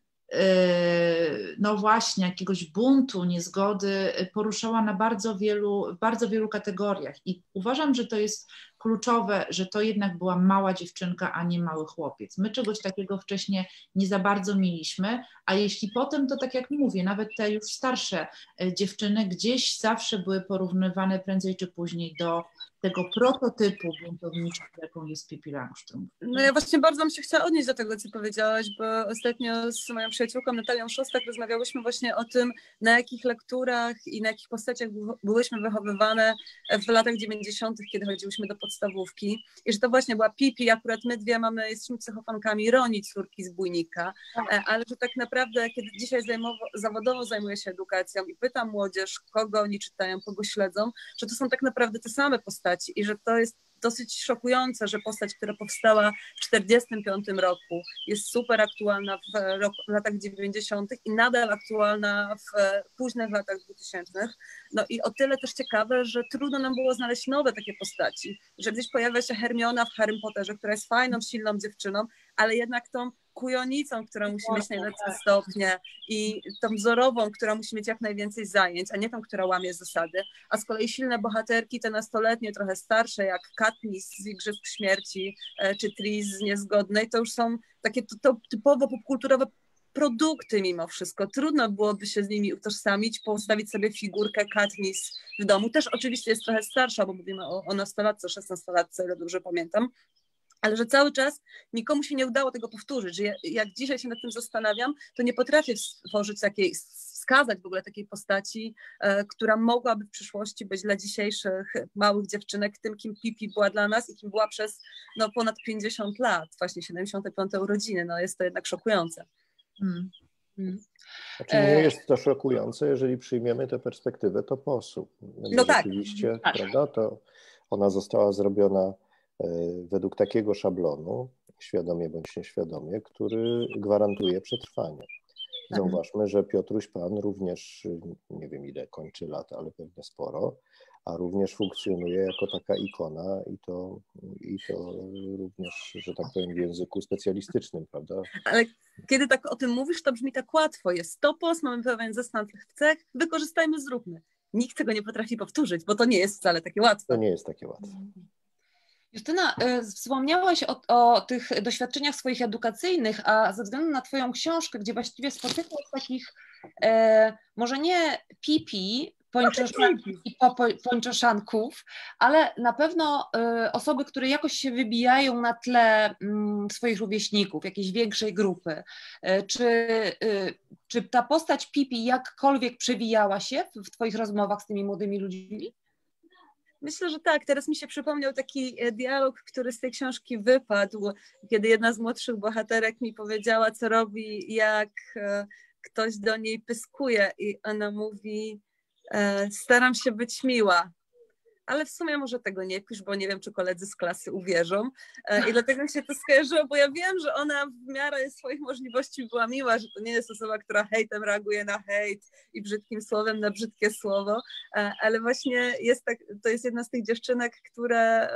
no właśnie, jakiegoś buntu, niezgody poruszała na bardzo wielu, bardzo wielu kategoriach i uważam, że to jest kluczowe, że to jednak była mała dziewczynka, a nie mały chłopiec. My czegoś takiego wcześniej nie za bardzo mieliśmy, a jeśli potem, to tak jak mówię, nawet te już starsze dziewczyny gdzieś zawsze były porównywane prędzej czy później do tego prototypu buntowniczki, jaką jest Pippi Langström. No ja właśnie bardzo bym się chciała odnieść do tego, co powiedziałaś, bo ostatnio z moją przyjaciółką Natalią Szostak rozmawiałyśmy właśnie o tym, na jakich lekturach i na jakich postaciach byłyśmy wychowywane w latach dziewięćdziesiątych, kiedy chodziłyśmy do podstawówki i że to właśnie była Pippi, akurat my dwie mamy, jesteśmy psychofankami Roni, córki z Bujnika, ale że tak naprawdę, kiedy dzisiaj zajmowo, zawodowo zajmuję się edukacją i pytam młodzież, kogo oni czytają, kogo śledzą, że to są tak naprawdę te same postaci i że to jest dosyć szokujące, że postać, która powstała w czterdziestym piątym roku jest super aktualna w, roku, w latach dziewięćdziesiątych i nadal aktualna w późnych latach dwutysięcznych. No i o tyle też ciekawe, że trudno nam było znaleźć nowe takie postaci, że gdzieś pojawia się Hermiona w Harrym Potterze, która jest fajną, silną dziewczyną, ale jednak tą kujonicą, która musi mieć najlepsze stopnie i tą wzorową, która musi mieć jak najwięcej zajęć, a nie tą, która łamie zasady. A z kolei silne bohaterki, te nastoletnie, trochę starsze, jak Katniss z Igrzysk Śmierci czy Tris z Niezgodnej, to już są takie to, to typowo popkulturowe produkty mimo wszystko. Trudno byłoby się z nimi utożsamić, postawić sobie figurkę Katniss w domu. Też oczywiście jest trochę starsza, bo mówimy o, o nastolatce, szesnastolatce, ile dobrze pamiętam. Ale że cały czas nikomu się nie udało tego powtórzyć, że jak dzisiaj się nad tym zastanawiam, to nie potrafię stworzyć takiej, wskazać w ogóle takiej postaci, e, która mogłaby w przyszłości być dla dzisiejszych małych dziewczynek tym, kim Pippi była dla nas i kim była przez no, ponad pięćdziesiąt lat, właśnie siedemdziesiąte piąte urodziny. No jest to jednak szokujące. Hmm. Hmm. Znaczy nie jest to szokujące, jeżeli przyjmiemy tę perspektywę toposu. No tak. Rzeczywiście, tak. prawda, to ona została zrobiona według takiego szablonu, świadomie bądź nieświadomie, który gwarantuje przetrwanie. Zauważmy, że Piotruś Pan również, nie wiem ile kończy lat, ale pewnie sporo, a również funkcjonuje jako taka ikona i to, i to również, że tak powiem, w języku specjalistycznym, prawda? Ale kiedy tak o tym mówisz, to brzmi tak łatwo. Jest topos, mamy pewien zestaw cech, wykorzystajmy, zróbmy. nikt tego nie potrafi powtórzyć, bo to nie jest wcale takie łatwe. To nie jest takie łatwe. Justyna, wspomniałaś o, o tych doświadczeniach swoich edukacyjnych, a ze względu na Twoją książkę, gdzie właściwie spotykasz takich, e, może nie pipi, pończoszanków i po, po, pończoszanków, ale na pewno y, osoby, które jakoś się wybijają na tle y, swoich rówieśników, jakiejś większej grupy. Y, czy, y, czy ta postać Pipi jakkolwiek przewijała się w, w Twoich rozmowach z tymi młodymi ludźmi? Myślę, że tak. Teraz mi się przypomniał taki dialog, który z tej książki wypadł, kiedy jedna z młodszych bohaterek mi powiedziała, co robi, jak ktoś do niej pyskuje i ona mówi: staram się być miła, ale w sumie może tego nie pisz, bo nie wiem, czy koledzy z klasy uwierzą. I dlatego mi się to skojarzyło, bo ja wiem, że ona w miarę swoich możliwości była miła, że to nie jest osoba, która hejtem reaguje na hejt i brzydkim słowem na brzydkie słowo, ale właśnie jest tak, to jest jedna z tych dziewczynek, które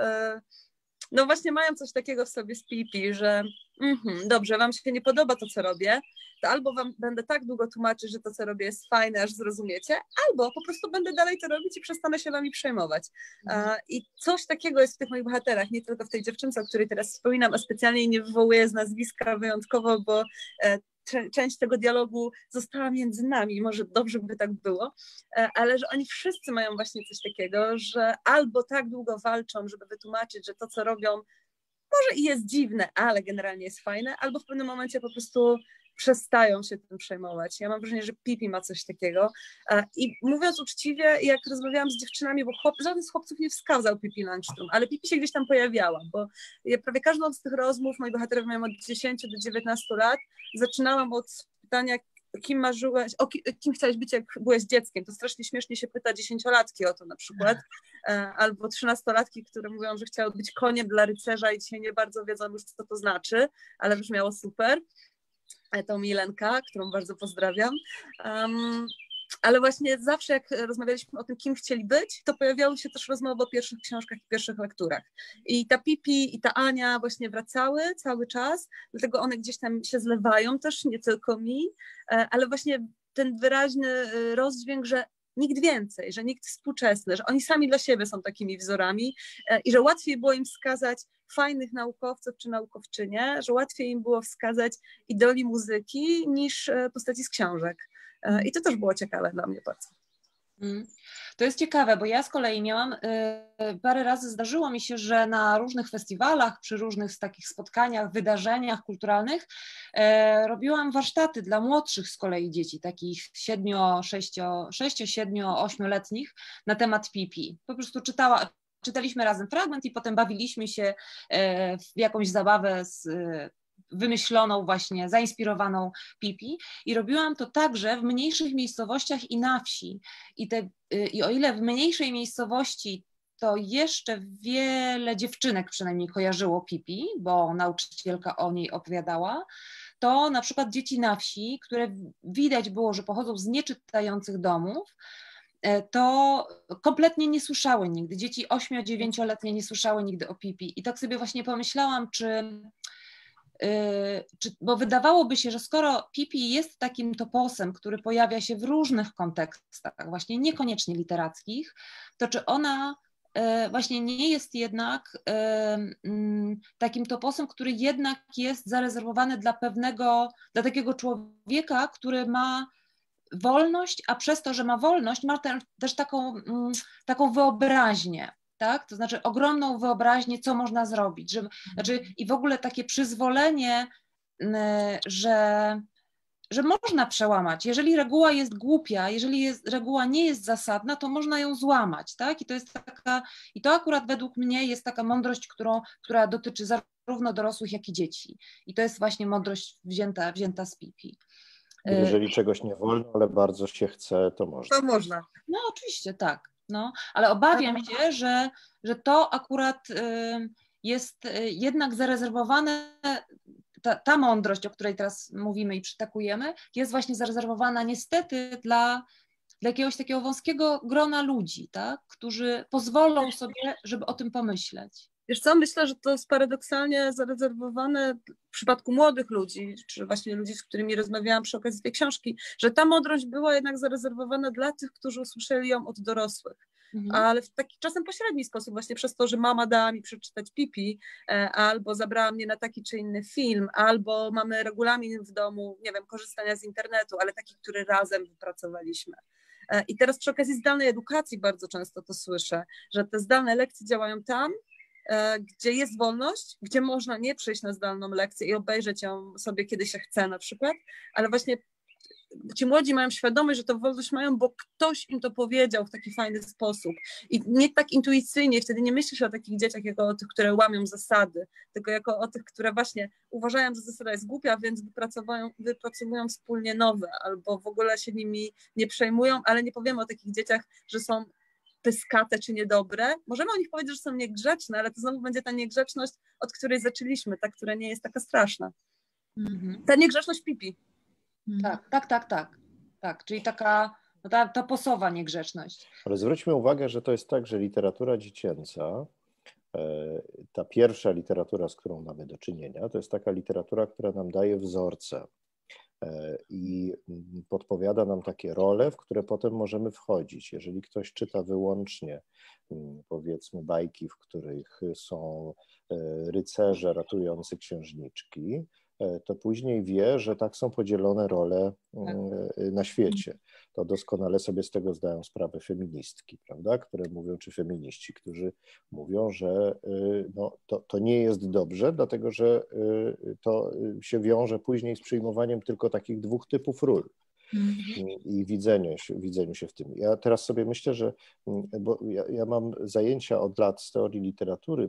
no właśnie mają coś takiego w sobie z Pipi, że mm-hmm, dobrze, wam się nie podoba to, co robię, to albo wam będę tak długo tłumaczyć, że to, co robię, jest fajne, aż zrozumiecie, albo po prostu będę dalej to robić i przestanę się wami przejmować. Mm. I coś takiego jest w tych moich bohaterach, nie tylko w tej dziewczynce, o której teraz wspominam, a specjalnie nie wywołuję z nazwiska wyjątkowo, bo część tego dialogu została między nami, może dobrze by tak było, ale że oni wszyscy mają właśnie coś takiego, że albo tak długo walczą, żeby wytłumaczyć, że to, co robią, może i jest dziwne, ale generalnie jest fajne, albo w pewnym momencie po prostu przestają się tym przejmować. Ja mam wrażenie, że Pipi ma coś takiego. I mówiąc uczciwie, jak rozmawiałam z dziewczynami, bo chłop, żaden z chłopców nie wskazał Pipi Landstrum, ale Pipi się gdzieś tam pojawiała, bo ja prawie każdą z tych rozmów, moi bohaterowie mają od dziesięciu do dziewiętnastu lat, zaczynałam od pytania, kim marzyłeś, o kim, kim chciałeś być, jak byłeś dzieckiem. To strasznie śmiesznie się pyta dziesięciolatki o to na przykład, albo trzynastolatki, które mówią, że chciały być koniem dla rycerza i dzisiaj nie bardzo wiedzą już, co to znaczy, ale brzmiało super. Tą Milenka, którą bardzo pozdrawiam. Um, ale właśnie zawsze jak rozmawialiśmy o tym, kim chcieli być, to pojawiały się też rozmowy o pierwszych książkach i pierwszych lekturach. I ta Pipi i ta Ania właśnie wracały cały czas, dlatego one gdzieś tam się zlewają też, nie tylko mi, ale właśnie ten wyraźny rozdźwięk, że nikt więcej, że nikt współczesny, że oni sami dla siebie są takimi wzorami i że łatwiej było im wskazać fajnych naukowców czy naukowczynie, że łatwiej im było wskazać idoli muzyki niż postaci z książek. I to też było ciekawe dla mnie bardzo. To jest ciekawe, bo ja z kolei miałam, parę razy zdarzyło mi się, że na różnych festiwalach, przy różnych takich spotkaniach, wydarzeniach kulturalnych robiłam warsztaty dla młodszych z kolei dzieci, takich siedmiu, sześcio, sześcio, siedmiu, ośmioletnich na temat Pipi. Po prostu czytała, czytaliśmy razem fragment i potem bawiliśmy się w jakąś zabawę z wymyśloną właśnie, zainspirowaną Pipi i robiłam to także w mniejszych miejscowościach i na wsi. I, te, i o ile w mniejszej miejscowości to jeszcze wiele dziewczynek przynajmniej kojarzyło Pipi, bo nauczycielka o niej opowiadała, to na przykład dzieci na wsi, które widać było, że pochodzą z nieczytających domów, to kompletnie nie słyszały nigdy. Dzieci ośmio-dziewięcioletnie nie słyszały nigdy o Pipi. I tak sobie właśnie pomyślałam, czy Czy, bo wydawałoby się, że skoro Pipi jest takim toposem, który pojawia się w różnych kontekstach, właśnie niekoniecznie literackich, to czy ona właśnie nie jest jednak takim toposem, który jednak jest zarezerwowany dla pewnego, dla takiego człowieka, który ma wolność, a przez to, że ma wolność, ma też taką, taką wyobraźnię. Tak? To znaczy ogromną wyobraźnię, co można zrobić. Że, znaczy, i w ogóle takie przyzwolenie, że, że można przełamać. Jeżeli reguła jest głupia, jeżeli jest, reguła nie jest zasadna, to można ją złamać. Tak? I to jest taka, i to akurat według mnie jest taka mądrość, którą, która dotyczy zarówno dorosłych, jak i dzieci. I to jest właśnie mądrość wzięta, wzięta z Pipi. Jeżeli czegoś nie wolno, ale bardzo się chce, to można. To można. No oczywiście, tak. No, ale obawiam się, że, że to akurat jest jednak zarezerwowane, ta, ta mądrość, o której teraz mówimy i przytakujemy, jest właśnie zarezerwowana niestety dla, dla jakiegoś takiego wąskiego grona ludzi, tak? Którzy pozwolą sobie, żeby o tym pomyśleć. Wiesz co, myślę, że to jest paradoksalnie zarezerwowane w przypadku młodych ludzi, czy właśnie ludzi, z którymi rozmawiałam przy okazji tej książki, że ta mądrość była jednak zarezerwowana dla tych, którzy usłyszeli ją od dorosłych. Mhm. Ale w taki czasem pośredni sposób, właśnie przez to, że mama dała mi przeczytać Pipi, albo zabrała mnie na taki czy inny film, albo mamy regulamin w domu, nie wiem, korzystania z internetu, ale taki, który razem wypracowaliśmy. I teraz przy okazji zdalnej edukacji bardzo często to słyszę, że te zdalne lekcje działają tam, gdzie jest wolność, gdzie można nie przyjść na zdalną lekcję i obejrzeć ją sobie, kiedy się chce na przykład, ale właśnie ci młodzi mają świadomość, że tę wolność mają, bo ktoś im to powiedział w taki fajny sposób i nie tak intuicyjnie, wtedy nie myśli się o takich dzieciach jako o tych, które łamią zasady, tylko jako o tych, które właśnie uważają, że zasada jest głupia, więc wypracowują, wypracowują wspólnie nowe albo w ogóle się nimi nie przejmują, ale nie powiemy o takich dzieciach, że są pyskate czy niedobre. Możemy o nich powiedzieć, że są niegrzeczne, ale to znowu będzie ta niegrzeczność, od której zaczęliśmy, ta, która nie jest taka straszna. Mhm. Ta niegrzeczność Pipi. Tak, tak, tak, tak. tak. Czyli taka no ta, ta posowa niegrzeczność. Ale zwróćmy uwagę, że to jest tak, że literatura dziecięca, ta pierwsza literatura, z którą mamy do czynienia, to jest taka literatura, która nam daje wzorce i podpowiada nam takie role, w które potem możemy wchodzić. Jeżeli ktoś czyta wyłącznie, powiedzmy, bajki, w których są rycerze ratujący księżniczki, to później wie, że tak są podzielone role na świecie. To doskonale sobie z tego zdają sprawę feministki, prawda, które mówią, czy feminiści, którzy mówią, że no, to, to nie jest dobrze, dlatego że to się wiąże później z przyjmowaniem tylko takich dwóch typów ról. I, i widzeniu, widzeniu się w tym. Ja teraz sobie myślę, że, bo ja, ja mam zajęcia od lat z teorii literatury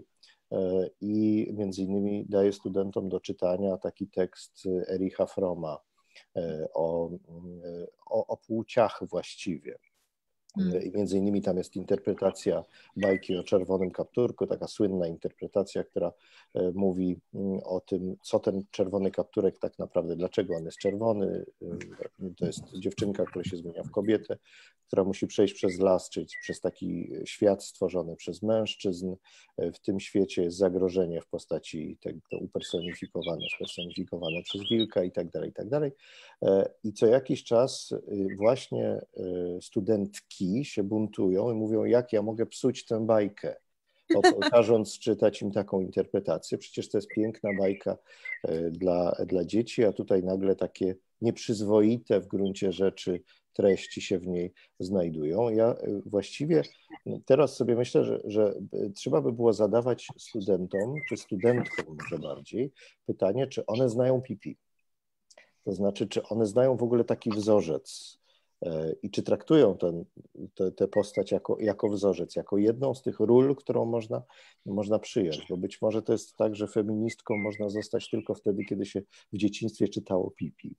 i między innymi daję studentom do czytania taki tekst Ericha Froma o, o, o płciach właściwie. I między innymi tam jest interpretacja bajki o czerwonym kapturku, taka słynna interpretacja, która mówi o tym, co ten czerwony kapturek tak naprawdę, dlaczego on jest czerwony. To jest dziewczynka, która się zmienia w kobietę, która musi przejść przez las, czyli przez taki świat stworzony przez mężczyzn. W tym świecie jest zagrożenie w postaci tego upersonifikowane, spersonifikowane przez wilka i tak dalej, i tak dalej. I co jakiś czas właśnie studentki się buntują i mówią, jak ja mogę psuć tę bajkę, każąc czytać im taką interpretację. Przecież to jest piękna bajka dla, dla dzieci, a tutaj nagle takie nieprzyzwoite w gruncie rzeczy treści się w niej znajdują. Ja właściwie teraz sobie myślę, że, że trzeba by było zadawać studentom, czy studentkom może bardziej, pytanie, czy one znają Pipi. To znaczy, czy one znają w ogóle taki wzorzec i czy traktują tę postać jako, jako wzorzec, jako jedną z tych ról, którą można, można przyjąć, bo być może to jest tak, że feministką można zostać tylko wtedy, kiedy się w dzieciństwie czytało Pipi.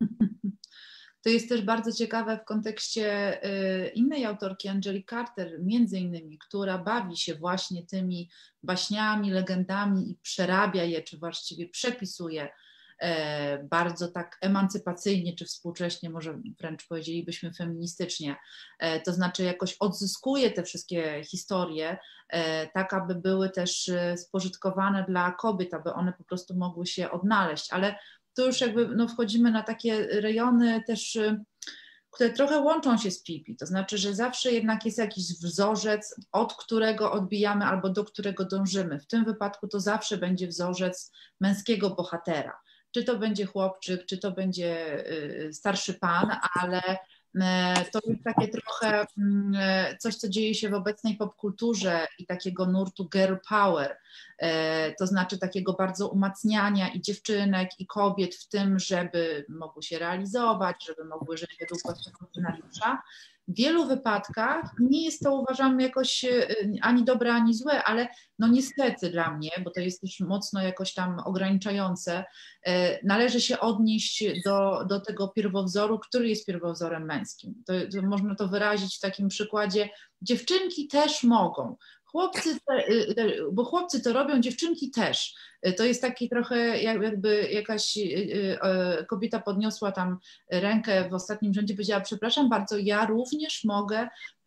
To jest też bardzo ciekawe w kontekście innej autorki, Angeli Carter, między innymi, która bawi się właśnie tymi baśniami, legendami i przerabia je, czy właściwie przepisuje bardzo tak emancypacyjnie, czy współcześnie, może wręcz powiedzielibyśmy feministycznie, to znaczy jakoś odzyskuje te wszystkie historie, tak aby były też spożytkowane dla kobiet, aby one po prostu mogły się odnaleźć, ale to już jakby no, wchodzimy na takie rejony też, które trochę łączą się z Pipi, to znaczy, że zawsze jednak jest jakiś wzorzec, od którego odbijamy albo do którego dążymy. W tym wypadku to zawsze będzie wzorzec męskiego bohatera. Czy to będzie chłopczyk, czy to będzie starszy pan, ale to jest takie trochę coś, co dzieje się w obecnej popkulturze i takiego nurtu girl power, to znaczy takiego bardzo umacniania i dziewczynek, i kobiet w tym, żeby mogły się realizować, żeby mogły żyć według własnego scenariusza. W wielu wypadkach nie jest to, uważamy, jakoś ani dobre, ani złe, ale no niestety dla mnie, bo to jest też mocno jakoś tam ograniczające, należy się odnieść do, do tego pierwowzoru, który jest pierwowzorem męskim. To, to można to wyrazić w takim przykładzie, dziewczynki też mogą. Chłopcy, te, bo chłopcy to robią, dziewczynki też. To jest taki trochę jakby jakaś kobieta podniosła tam rękę w ostatnim rzędzie, powiedziała, przepraszam bardzo, ja również mogę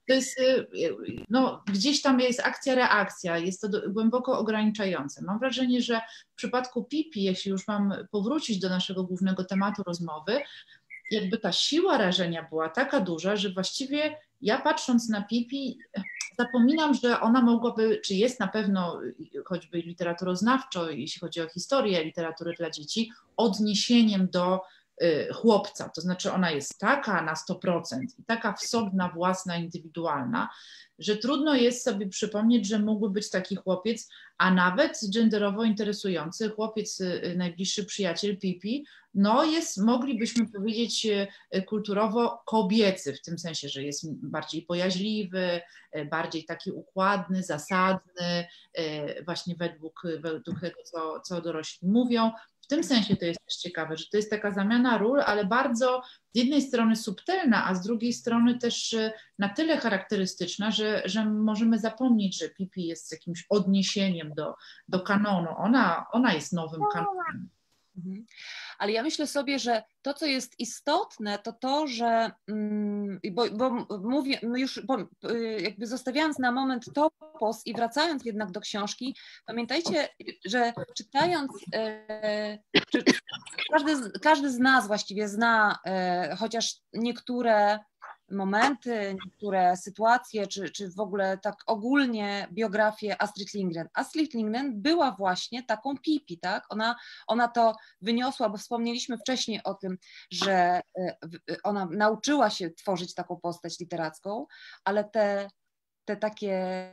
to jest, no, gdzieś tam jest akcja-reakcja, jest to do, głęboko ograniczające. Mam wrażenie, że w przypadku Pipi, jeśli już mam powrócić do naszego głównego tematu rozmowy, jakby ta siła rażenia była taka duża, że właściwie ja patrząc na Pipi zapominam, że ona mogłaby, czy jest na pewno, choćby literaturoznawczo, jeśli chodzi o historię literatury dla dzieci, odniesieniem do y, chłopca. To znaczy ona jest taka na sto procent i taka wsobna, własna, indywidualna, że trudno jest sobie przypomnieć, że mógłby być taki chłopiec, a nawet genderowo interesujący chłopiec, y, najbliższy przyjaciel Pipi, no jest, moglibyśmy powiedzieć, kulturowo kobiecy, w tym sensie, że jest bardziej bojaźliwy, bardziej taki układny, zasadny, właśnie według, według tego, co, co dorośli mówią. W tym sensie to jest też ciekawe, że to jest taka zamiana ról, ale bardzo z jednej strony subtelna, a z drugiej strony też na tyle charakterystyczna, że, że możemy zapomnieć, że Pipi jest jakimś odniesieniem do, do kanonu. Ona, ona jest nowym kanonem. Mhm. Ale ja myślę sobie, że to, co jest istotne, to to, że, bo, bo mówię, już jakby zostawiając na moment topos i wracając jednak do książki, pamiętajcie, że czytając, czy, każdy, każdy z nas właściwie zna chociaż niektóre momenty, niektóre sytuacje, czy, czy w ogóle tak ogólnie biografię Astrid Lindgren. Astrid Lindgren była właśnie taką Pipi, tak? Ona, ona to wyniosła, bo wspomnieliśmy wcześniej o tym, że ona nauczyła się tworzyć taką postać literacką, ale te te takie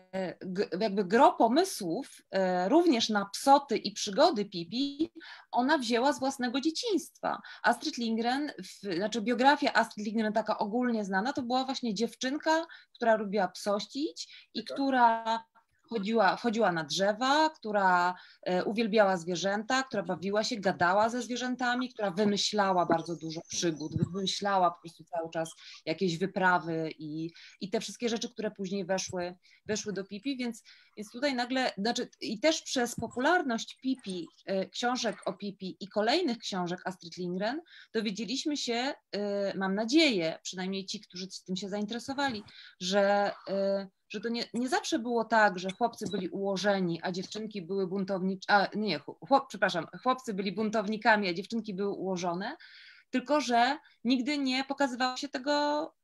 jakby gro pomysłów, również na psoty i przygody Pipi, ona wzięła z własnego dzieciństwa. Astrid Lindgren, znaczy biografia Astrid Lindgren taka ogólnie znana, to była właśnie dziewczynka, która lubiła psościć i która Chodziła, chodziła na drzewa, która uwielbiała zwierzęta, która bawiła się, gadała ze zwierzętami, która wymyślała bardzo dużo przygód, wymyślała po prostu cały czas jakieś wyprawy i, i te wszystkie rzeczy, które później weszły, weszły do Pipi, więc, więc tutaj nagle, znaczy i też przez popularność Pipi, książek o Pipi i kolejnych książek Astrid Lindgren dowiedzieliśmy się, mam nadzieję, przynajmniej ci, którzy tym się zainteresowali, że że to nie, nie zawsze było tak, że chłopcy byli ułożeni, a dziewczynki były buntownicze, a nie, chłop, przepraszam, chłopcy byli buntownikami, a dziewczynki były ułożone, tylko że nigdy nie pokazywało się tego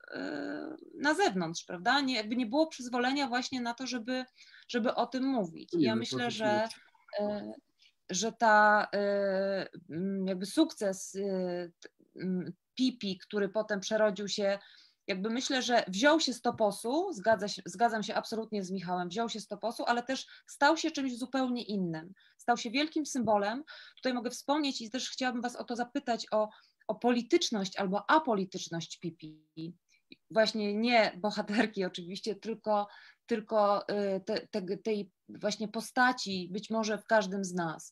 na zewnątrz, prawda? Nie, jakby nie było przyzwolenia właśnie na to, żeby, żeby o tym mówić. I ja myślę, że, że ta jakby sukces Pipi, który potem przerodził się, jakby myślę, że wziął się z toposu, zgadza się, zgadzam się absolutnie z Michałem, wziął się z toposu, ale też stał się czymś zupełnie innym. Stał się wielkim symbolem. Tutaj mogę wspomnieć i też chciałabym was o to zapytać, o, o polityczność albo apolityczność Pipi. Właśnie nie bohaterki oczywiście, tylko, tylko te, te, tej właśnie postaci, być może w każdym z nas.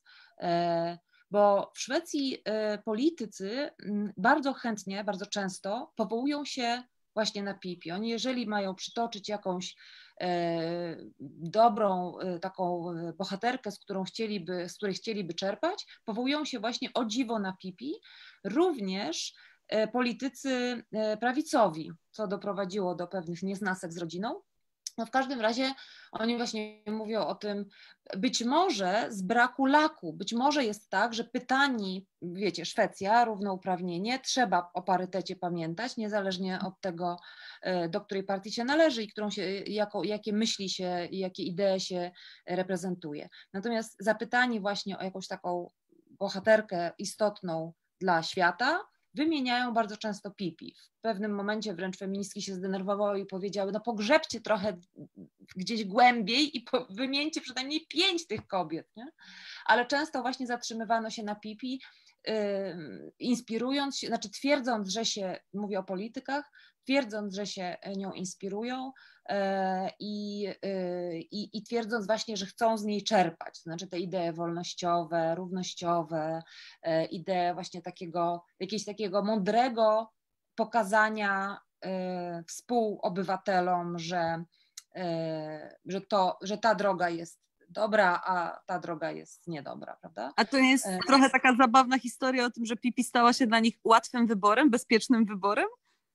Bo w Szwecji politycy bardzo chętnie, bardzo często powołują się właśnie na Pipi. Oni jeżeli mają przytoczyć jakąś e, dobrą e, taką bohaterkę, z którą chcieliby, z której chcieliby czerpać, powołują się właśnie o dziwo na Pipi, również e, politycy e, prawicowi, co doprowadziło do pewnych niesnasek z rodziną. No w każdym razie oni właśnie mówią o tym, być może z braku laku, być może jest tak, że pytani, wiecie, Szwecja, równouprawnienie, trzeba o parytecie pamiętać, niezależnie od tego, do której partii się należy i którą się, jako, jakie myśli się i jakie idee się reprezentuje. Natomiast zapytani właśnie o jakąś taką bohaterkę istotną dla świata, wymieniają bardzo często Pipi. W pewnym momencie wręcz feministki się zdenerwowały i powiedziały, no pogrzebcie trochę gdzieś głębiej i wymieńcie przynajmniej pięć tych kobiet, nie? Ale często właśnie zatrzymywano się na Pipi, yy, inspirując się, znaczy twierdząc, że się, mówię o politykach, twierdząc, że się nią inspirują yy, yy, yy, i twierdząc właśnie, że chcą z niej czerpać, to znaczy te idee wolnościowe, równościowe, yy, idee właśnie takiego, jakiegoś takiego mądrego pokazania yy, współobywatelom, że, yy, że, to, że ta droga jest dobra, a ta droga jest niedobra, prawda? A to jest trochę taka zabawna historia o tym, że Pipi stała się dla nich łatwym wyborem, bezpiecznym wyborem?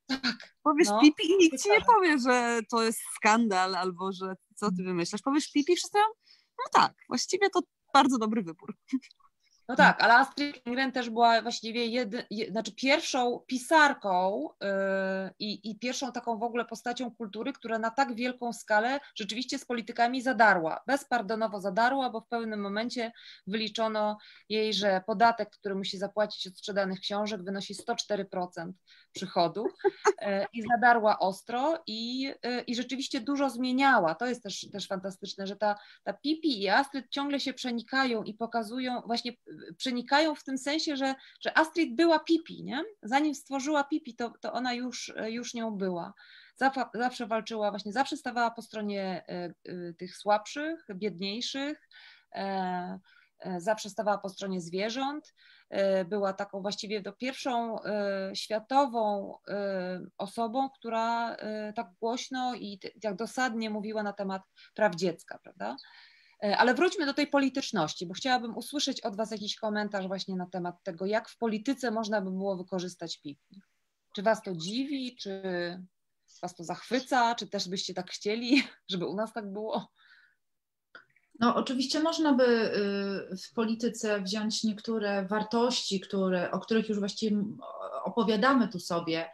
Tak. Powiesz no, Pipi i nikt ci nie tak. powie, że to jest skandal albo że co ty wymyślasz. Powiesz Pipi, wszyscy mówią, no tak, właściwie to bardzo dobry wybór. No tak, ale Astrid Lindgren też była właściwie jedy, je, znaczy pierwszą pisarką yy, i, i pierwszą taką w ogóle postacią kultury, która na tak wielką skalę rzeczywiście z politykami zadarła, bezpardonowo zadarła, bo w pewnym momencie wyliczono jej, że podatek, który musi zapłacić od sprzedanych książek, wynosi sto cztery procent przychodu yy, i zadarła ostro i, yy, i rzeczywiście dużo zmieniała. To jest też, też fantastyczne, że ta, ta Pipi i Astrid ciągle się przenikają i pokazują właśnie przenikają w tym sensie, że, że Astrid była Pipi, nie? Zanim stworzyła Pipi, to, to ona już, już nią była. Zawsze, zawsze walczyła, właśnie zawsze stawała po stronie y, y, tych słabszych, biedniejszych, y, y, zawsze stawała po stronie zwierząt. Y, była taką właściwie to pierwszą y, światową y, osobą, która y, tak głośno i tak dosadnie mówiła na temat praw dziecka, prawda? Ale wróćmy do tej polityczności, bo chciałabym usłyszeć od Was jakiś komentarz właśnie na temat tego, jak w polityce można by było wykorzystać Pipi. Czy Was to dziwi, czy Was to zachwyca, czy też byście tak chcieli, żeby u nas tak było? No, oczywiście można by w polityce wziąć niektóre wartości, które, o których już właściwie opowiadamy tu sobie,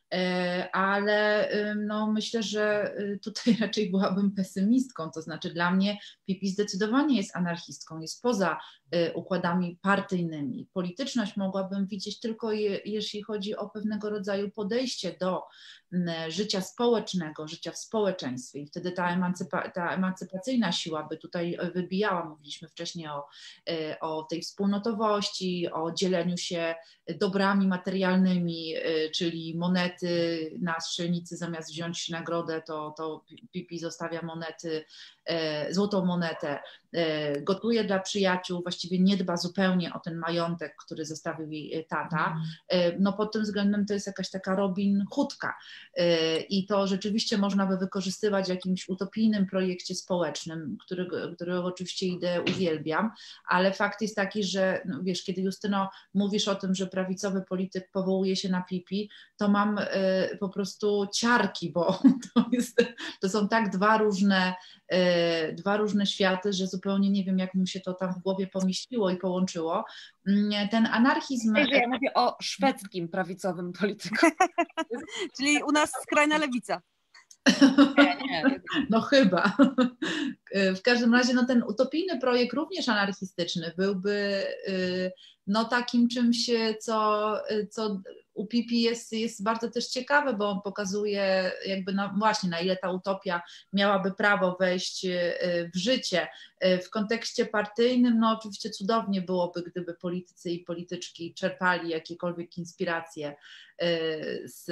ale no, myślę, że tutaj raczej byłabym pesymistką, to znaczy dla mnie Pipi zdecydowanie jest anarchistką, jest poza układami partyjnymi. Polityczność mogłabym widzieć tylko je, jeśli chodzi o pewnego rodzaju podejście do życia społecznego, życia w społeczeństwie i wtedy ta, emancypa, ta emancypacyjna siła by tutaj wybijała. Mówiliśmy wcześniej o, o tej wspólnotowości, o dzieleniu się dobrami materialnymi, czyli monety na strzelnicy zamiast wziąć nagrodę, to, to Pipi zostawia monety, złotą monetę, gotuje dla przyjaciół, właściwie nie dba zupełnie o ten majątek, który zostawił jej tata. No pod tym względem to jest jakaś taka Robin Hoodka i to rzeczywiście można by wykorzystywać w jakimś utopijnym projekcie społecznym, którego, którego oczywiście ideę uwielbiam, ale fakt jest taki, że no wiesz, kiedy Justyno mówisz o tym, że prawicowy polityk powołuje się na Pipi, to mam po prostu ciarki, bo to, jest, to są tak dwa różne dwa różne światy, że zupełnie nie wiem, jak mu się to tam w głowie pomieściło i połączyło. Ten anarchizm... Ja mówię o szwedzkim prawicowym polityku. Czyli u nas skrajna lewica. Nie, nie. No chyba. W każdym razie no, ten utopijny projekt również anarchistyczny byłby no, takim czymś, co, co u Pipi jest, jest bardzo też ciekawe, bo on pokazuje jakby na, właśnie na ile ta utopia miałaby prawo wejść w życie. W kontekście partyjnym no oczywiście cudownie byłoby, gdyby politycy i polityczki czerpali jakiekolwiek inspiracje z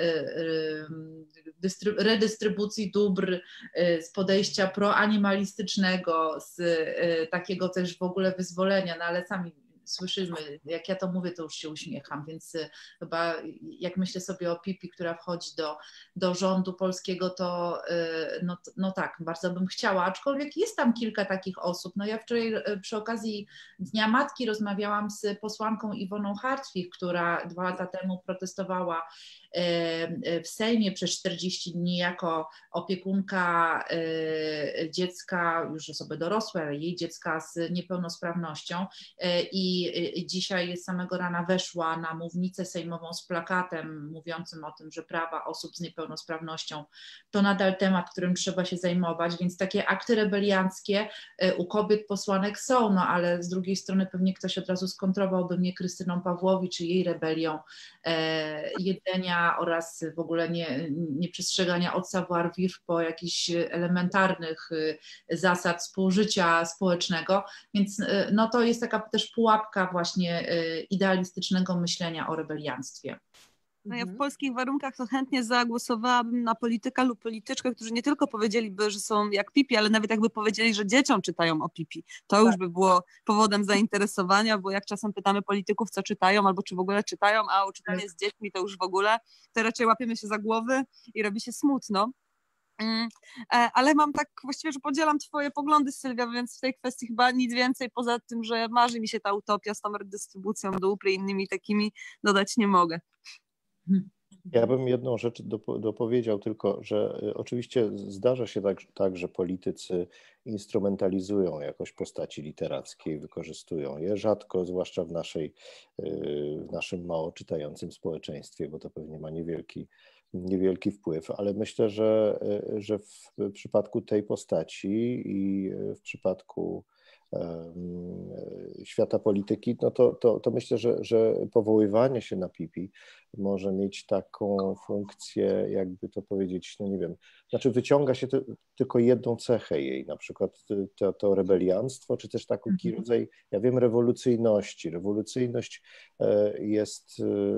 redystrybucji dóbr, z podejścia proanimalistycznego, z takiego też w ogóle wyzwolenia, no ale sami słyszymy, jak ja to mówię, to już się uśmiecham, więc chyba jak myślę sobie o Pipi, która wchodzi do, do rządu polskiego, to no, no tak, bardzo bym chciała, aczkolwiek jest tam kilka takich osób. No ja wczoraj przy okazji Dnia Matki rozmawiałam z posłanką Iwoną Hartwig, która dwa lata temu protestowała w Sejmie przez czterdzieści dni jako opiekunka dziecka, już osoby dorosłej, ale jej dziecka z niepełnosprawnością i dzisiaj z samego rana weszła na mównicę sejmową z plakatem mówiącym o tym, że prawa osób z niepełnosprawnością to nadal temat, którym trzeba się zajmować, więc takie akty rebelianckie u kobiet posłanek są, no ale z drugiej strony pewnie ktoś od razu skontrowałby mnie Krystyną Pawłowicz czy jej rebelią jedzenia oraz w ogóle nie, nieprzestrzegania od savoir-vivre po jakichś elementarnych zasad współżycia społecznego, więc no to jest taka też pułapka właśnie idealistycznego myślenia o rebelianstwie. No ja w polskich warunkach to chętnie zagłosowałabym na polityka lub polityczkę, którzy nie tylko powiedzieliby, że są jak Pipi, ale nawet jakby powiedzieli, że dzieciom czytają o Pipi. To już by było powodem zainteresowania, bo jak czasem pytamy polityków, co czytają, albo czy w ogóle czytają, a o czytanie z dziećmi to już w ogóle, to raczej łapiemy się za głowy i robi się smutno. Ale mam tak właściwie, że podzielam twoje poglądy, Sylwia, więc w tej kwestii chyba nic więcej poza tym, że marzy mi się ta utopia z tą redystrybucją dóbr i innymi takimi dodać nie mogę. Ja bym jedną rzecz dopowiedział tylko, że oczywiście zdarza się tak, tak, że politycy instrumentalizują jakoś postaci literackie i wykorzystują je, rzadko, zwłaszcza w, naszej, w naszym mało czytającym społeczeństwie, bo to pewnie ma niewielki, niewielki wpływ, ale myślę, że, że w przypadku tej postaci i w przypadku świata polityki, no to, to, to myślę, że, że powoływanie się na Pipi może mieć taką funkcję, jakby to powiedzieć, no nie wiem, znaczy wyciąga się ty, tylko jedną cechę jej, na przykład to, to rebeliantstwo, czy też taki rodzaj, ja wiem, rewolucyjności. Rewolucyjność jest,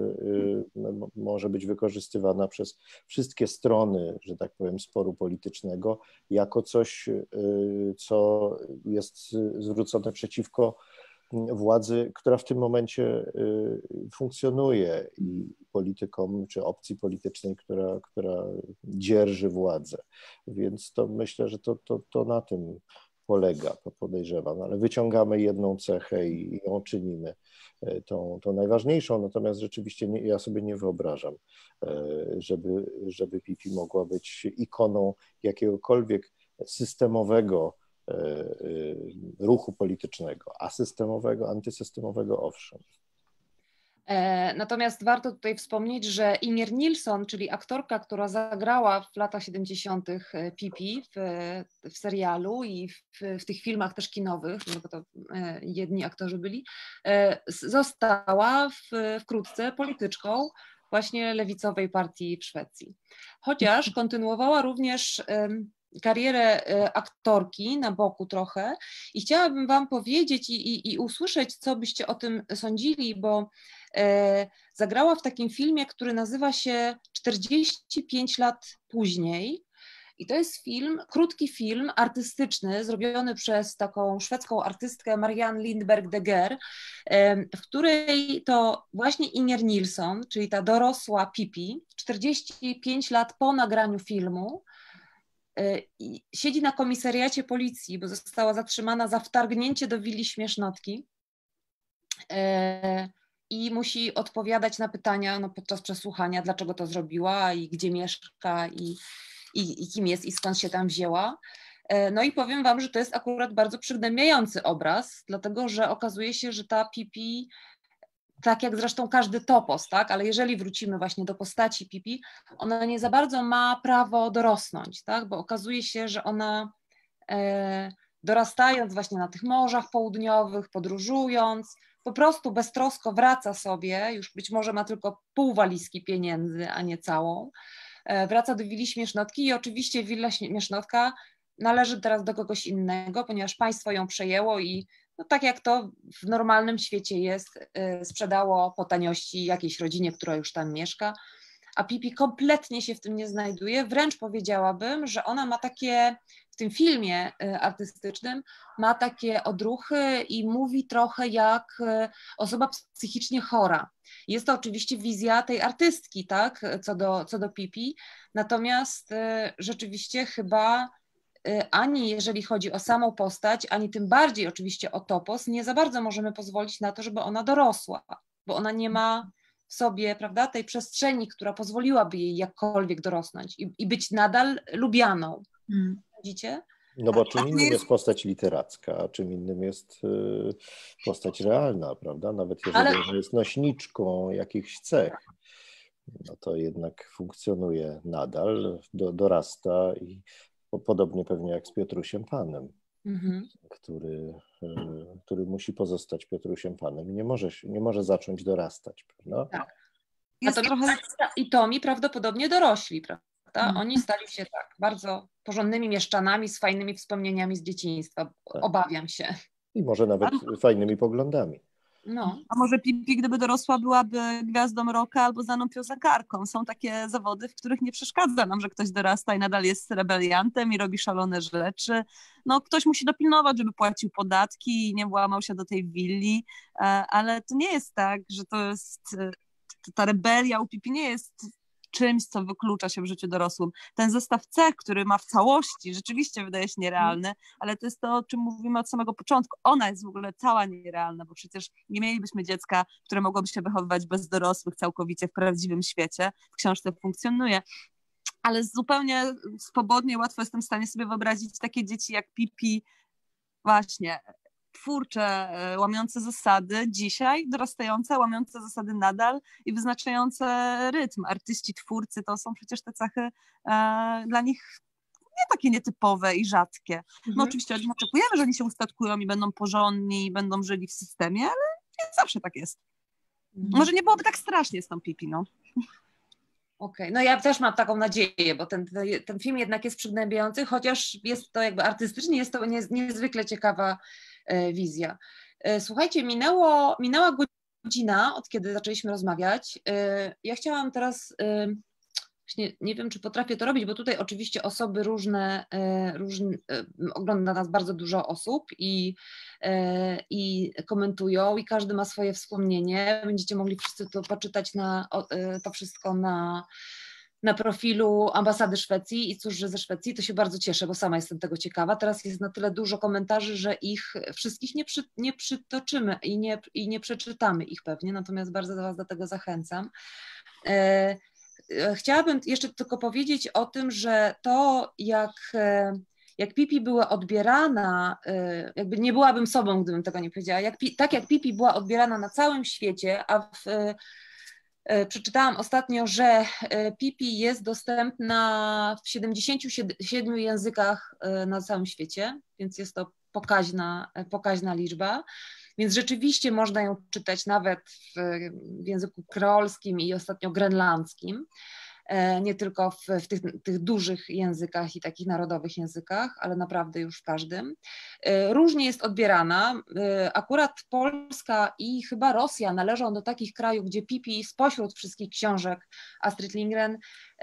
może być wykorzystywana przez wszystkie strony, że tak powiem, sporu politycznego, jako coś, co jest zwrócone przeciwko władzy, która w tym momencie funkcjonuje i politykom czy opcji politycznej, która, która dzierży władzę. Więc to myślę, że to, to, to na tym polega, to podejrzewam, ale wyciągamy jedną cechę i ją czynimy tą, tą najważniejszą, natomiast rzeczywiście nie, ja sobie nie wyobrażam, żeby, żeby Pipi mogła być ikoną jakiegokolwiek systemowego ruchu politycznego, asystemowego, antysystemowego, owszem. Natomiast warto tutaj wspomnieć, że Inger Nilsson, czyli aktorka, która zagrała w latach siedemdziesiątych Pipi w, w serialu i w, w tych filmach też kinowych, bo to jedni aktorzy byli, została w, wkrótce polityczką właśnie lewicowej partii w Szwecji. Chociaż kontynuowała również karierę aktorki na boku trochę i chciałabym wam powiedzieć i, i, i usłyszeć, co byście o tym sądzili, bo e, zagrała w takim filmie, który nazywa się czterdzieści pięć lat później i to jest film, krótki film artystyczny zrobiony przez taką szwedzką artystkę Marianne Lindberg Deger, e, w której to właśnie Inger Nilsson, czyli ta dorosła Pipi, czterdzieści pięć lat po nagraniu filmu, siedzi na komisariacie policji, bo została zatrzymana za wtargnięcie do willi Śmiesznotki i musi odpowiadać na pytania no, podczas przesłuchania, dlaczego to zrobiła i gdzie mieszka i, i, i kim jest i skąd się tam wzięła. No i powiem wam, że to jest akurat bardzo przygnębiający obraz, dlatego że okazuje się, że ta Pipi, tak jak zresztą każdy topos, tak? Ale jeżeli wrócimy właśnie do postaci Pipi, ona nie za bardzo ma prawo dorosnąć, tak? Bo okazuje się, że ona e, dorastając właśnie na tych morzach południowych, podróżując, po prostu beztrosko wraca sobie, już być może ma tylko pół walizki pieniędzy, a nie całą, e, wraca do willi Śmiesznotki i oczywiście willa Śmiesznotka należy teraz do kogoś innego, ponieważ państwo ją przejęło i no tak jak to w normalnym świecie jest, sprzedało po taniości jakiejś rodzinie, która już tam mieszka, a Pipi kompletnie się w tym nie znajduje, wręcz powiedziałabym, że ona ma takie, w tym filmie artystycznym, ma takie odruchy i mówi trochę jak osoba psychicznie chora. Jest to oczywiście wizja tej artystki, tak, co do, co do Pipi, natomiast rzeczywiście chyba ani jeżeli chodzi o samą postać, ani tym bardziej oczywiście o topos, nie za bardzo możemy pozwolić na to, żeby ona dorosła, bo ona nie ma w sobie, prawda, tej przestrzeni, która pozwoliłaby jej jakkolwiek dorosnąć i, i być nadal lubianą. Hmm. Widzicie? No bo czym innym jest postać literacka, a czym innym jest postać realna, prawda? Nawet jeżeli Ale... ona jest nośniczką jakichś cech, no to jednak funkcjonuje nadal, do, dorasta i podobnie pewnie jak z Piotrusiem Panem, mhm. który, który musi pozostać Piotrusiem Panem i nie może, nie może zacząć dorastać, prawda? Tak. Jest trochę... I Tomi prawdopodobnie dorośli, prawda? Mhm. Oni stali się tak bardzo porządnymi mieszczanami z fajnymi wspomnieniami z dzieciństwa. Tak. Obawiam się. I może nawet A... fajnymi poglądami. No. A może Pipi, gdyby dorosła, byłaby gwiazdą rocka albo znaną piosenkarką. Są takie zawody, w których nie przeszkadza nam, że ktoś dorasta i nadal jest rebeliantem i robi szalone rzeczy. No, ktoś musi dopilnować, żeby płacił podatki i nie włamał się do tej willi, ale to nie jest tak, że to jest, ta rebelia u Pipi nie jest czymś, co wyklucza się w życiu dorosłym. Ten zestaw cech, który ma w całości, rzeczywiście wydaje się nierealny, ale to jest to, o czym mówimy od samego początku. Ona jest w ogóle cała nierealna, bo przecież nie mielibyśmy dziecka, które mogłoby się wychowywać bez dorosłych całkowicie w prawdziwym świecie. W książce funkcjonuje. Ale zupełnie swobodnie, łatwo jestem w stanie sobie wyobrazić takie dzieci jak Pipi, właśnie twórcze, łamiące zasady dzisiaj, dorastające, łamiące zasady nadal i wyznaczające rytm. Artyści, twórcy to są przecież te cechy e, dla nich nie takie nietypowe i rzadkie. My Mhm. oczywiście od nich oczekujemy, że oni się ustatkują i będą porządni i będą żyli w systemie, ale nie zawsze tak jest. Mhm. Może nie byłoby tak strasznie z tą Pipi, no. Okej, okay. No ja też mam taką nadzieję, bo ten, ten film jednak jest przygnębiający, chociaż jest to jakby artystycznie, jest to nie, niezwykle ciekawa e, wizja. E, słuchajcie, minęło, minęła godzina, od kiedy zaczęliśmy rozmawiać. E, ja chciałam teraz, e, właśnie nie wiem, czy potrafię to robić, bo tutaj oczywiście osoby różne, e, różne e, ogląda nas bardzo dużo osób i, e, i komentują i każdy ma swoje wspomnienie. Będziecie mogli wszyscy to poczytać na, o, e, to wszystko na, na profilu Ambasady Szwecji i cóż, że ze Szwecji, to się bardzo cieszę, bo sama jestem tego ciekawa. Teraz jest na tyle dużo komentarzy, że ich wszystkich nie, przy, nie przytoczymy i nie, i nie przeczytamy ich pewnie, natomiast bardzo Was do tego zachęcam. E, Chciałabym jeszcze tylko powiedzieć o tym, że to jak, jak Pipi była odbierana, jakby nie byłabym sobą, gdybym tego nie powiedziała, jak, tak jak Pipi była odbierana na całym świecie, a w, przeczytałam ostatnio, że Pipi jest dostępna w siedemdziesięciu siedmiu językach na całym świecie, więc jest to pokaźna, pokaźna liczba. Więc rzeczywiście można ją czytać nawet w, w języku kreolskim i ostatnio grenlandzkim, nie tylko w, w tych, tych dużych językach i takich narodowych językach, ale naprawdę już w każdym. Różnie jest odbierana. Akurat Polska i chyba Rosja należą do takich krajów, gdzie Pipi spośród wszystkich książek Astrid Lindgren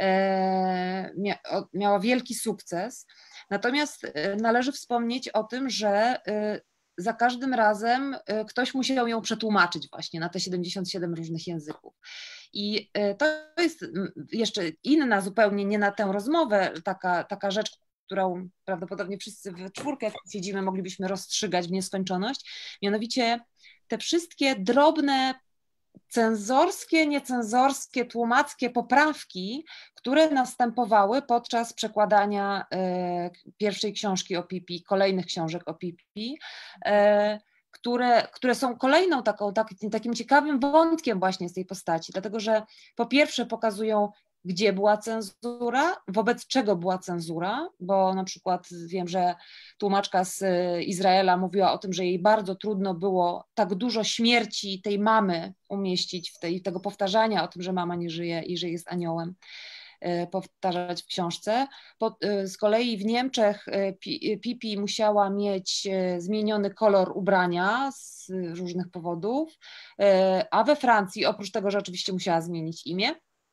miała wielki sukces. Natomiast należy wspomnieć o tym, że za każdym razem ktoś musiał ją przetłumaczyć właśnie na te siedemdziesiąt siedem różnych języków. I to jest jeszcze inna zupełnie, nie na tę rozmowę, taka, taka rzecz, którą prawdopodobnie wszyscy w czwórkę, jak siedzimy, moglibyśmy rozstrzygać w nieskończoność. Mianowicie te wszystkie drobne cenzorskie, niecenzorskie, tłumackie poprawki, które następowały podczas przekładania y, pierwszej książki o Pipi, kolejnych książek o Pipi, y, które, które są kolejną taką, tak, takim ciekawym wątkiem właśnie z tej postaci, dlatego że po pierwsze pokazują, gdzie była cenzura, wobec czego była cenzura, bo na przykład wiem, że tłumaczka z Izraela mówiła o tym, że jej bardzo trudno było tak dużo śmierci tej mamy umieścić, w tej, tego powtarzania o tym, że mama nie żyje i że jest aniołem, powtarzać w książce. Z kolei w Niemczech Pipi musiała mieć zmieniony kolor ubrania z różnych powodów, a we Francji, oprócz tego, że oczywiście musiała zmienić imię,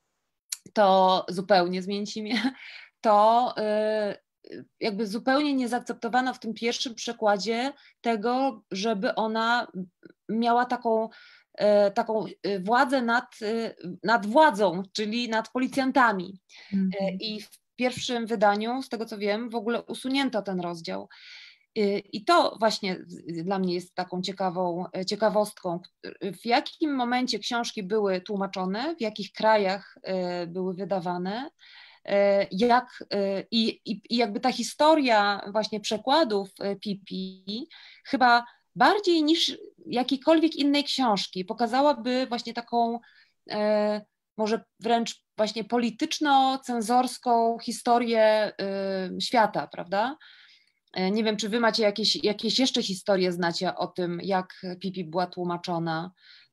to zupełnie zmienić imię, to jakby zupełnie nie zaakceptowano w tym pierwszym przekładzie tego, żeby ona miała taką, taką władzę nad, nad władzą, czyli nad policjantami. Mm-hmm. I w pierwszym wydaniu, z tego co wiem, w ogóle usunięto ten rozdział. I to właśnie dla mnie jest taką ciekawą ciekawostką, w jakim momencie książki były tłumaczone, w jakich krajach były wydawane, jak, i, i jakby ta historia właśnie przekładów Pipi chyba bardziej niż jakiejkolwiek innej książki pokazałaby właśnie taką może wręcz właśnie polityczno-cenzorską historię świata, prawda? Nie wiem, czy wy macie jakieś, jakieś jeszcze historie, znacie o tym, jak Pipi była tłumaczona,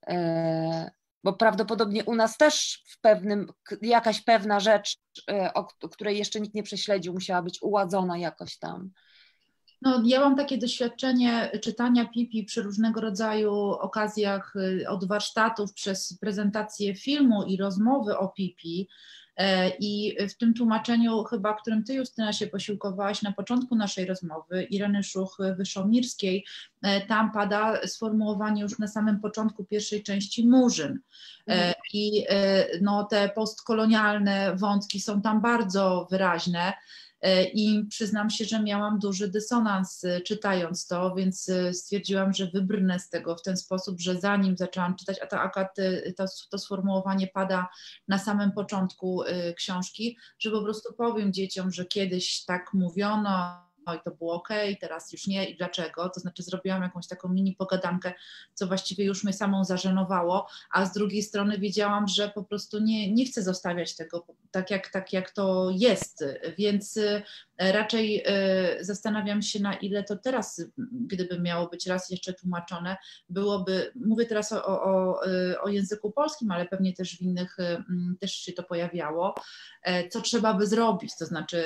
bo prawdopodobnie u nas też w pewnym, jakaś pewna rzecz, o której jeszcze nikt nie prześledził, musiała być uładzona jakoś tam. No, ja mam takie doświadczenie czytania Pipi przy różnego rodzaju okazjach, od warsztatów, przez prezentację filmu i rozmowy o Pipi. I w tym tłumaczeniu chyba, którym ty, Justyna, się posiłkowałaś na początku naszej rozmowy, Ireny Szuch-Wyszomirskiej, tam pada sformułowanie już na samym początku pierwszej części murzyn. Mhm. I no, te postkolonialne wątki są tam bardzo wyraźne. I przyznam się, że miałam duży dysonans czytając to, więc stwierdziłam, że wybrnę z tego w ten sposób, że zanim zaczęłam czytać, a to akurat to, to sformułowanie pada na samym początku książki, że po prostu powiem dzieciom, że kiedyś tak mówiono, no i to było okej, teraz już nie i dlaczego, to znaczy zrobiłam jakąś taką mini pogadankę, co właściwie już mnie samą zażenowało, a z drugiej strony wiedziałam, że po prostu nie, nie chcę zostawiać tego tak jak, tak jak to jest, więc raczej zastanawiam się, na ile to teraz, gdyby miało być raz jeszcze tłumaczone, byłoby, mówię teraz o, o, o języku polskim, ale pewnie też w innych też się to pojawiało, co trzeba by zrobić, to znaczy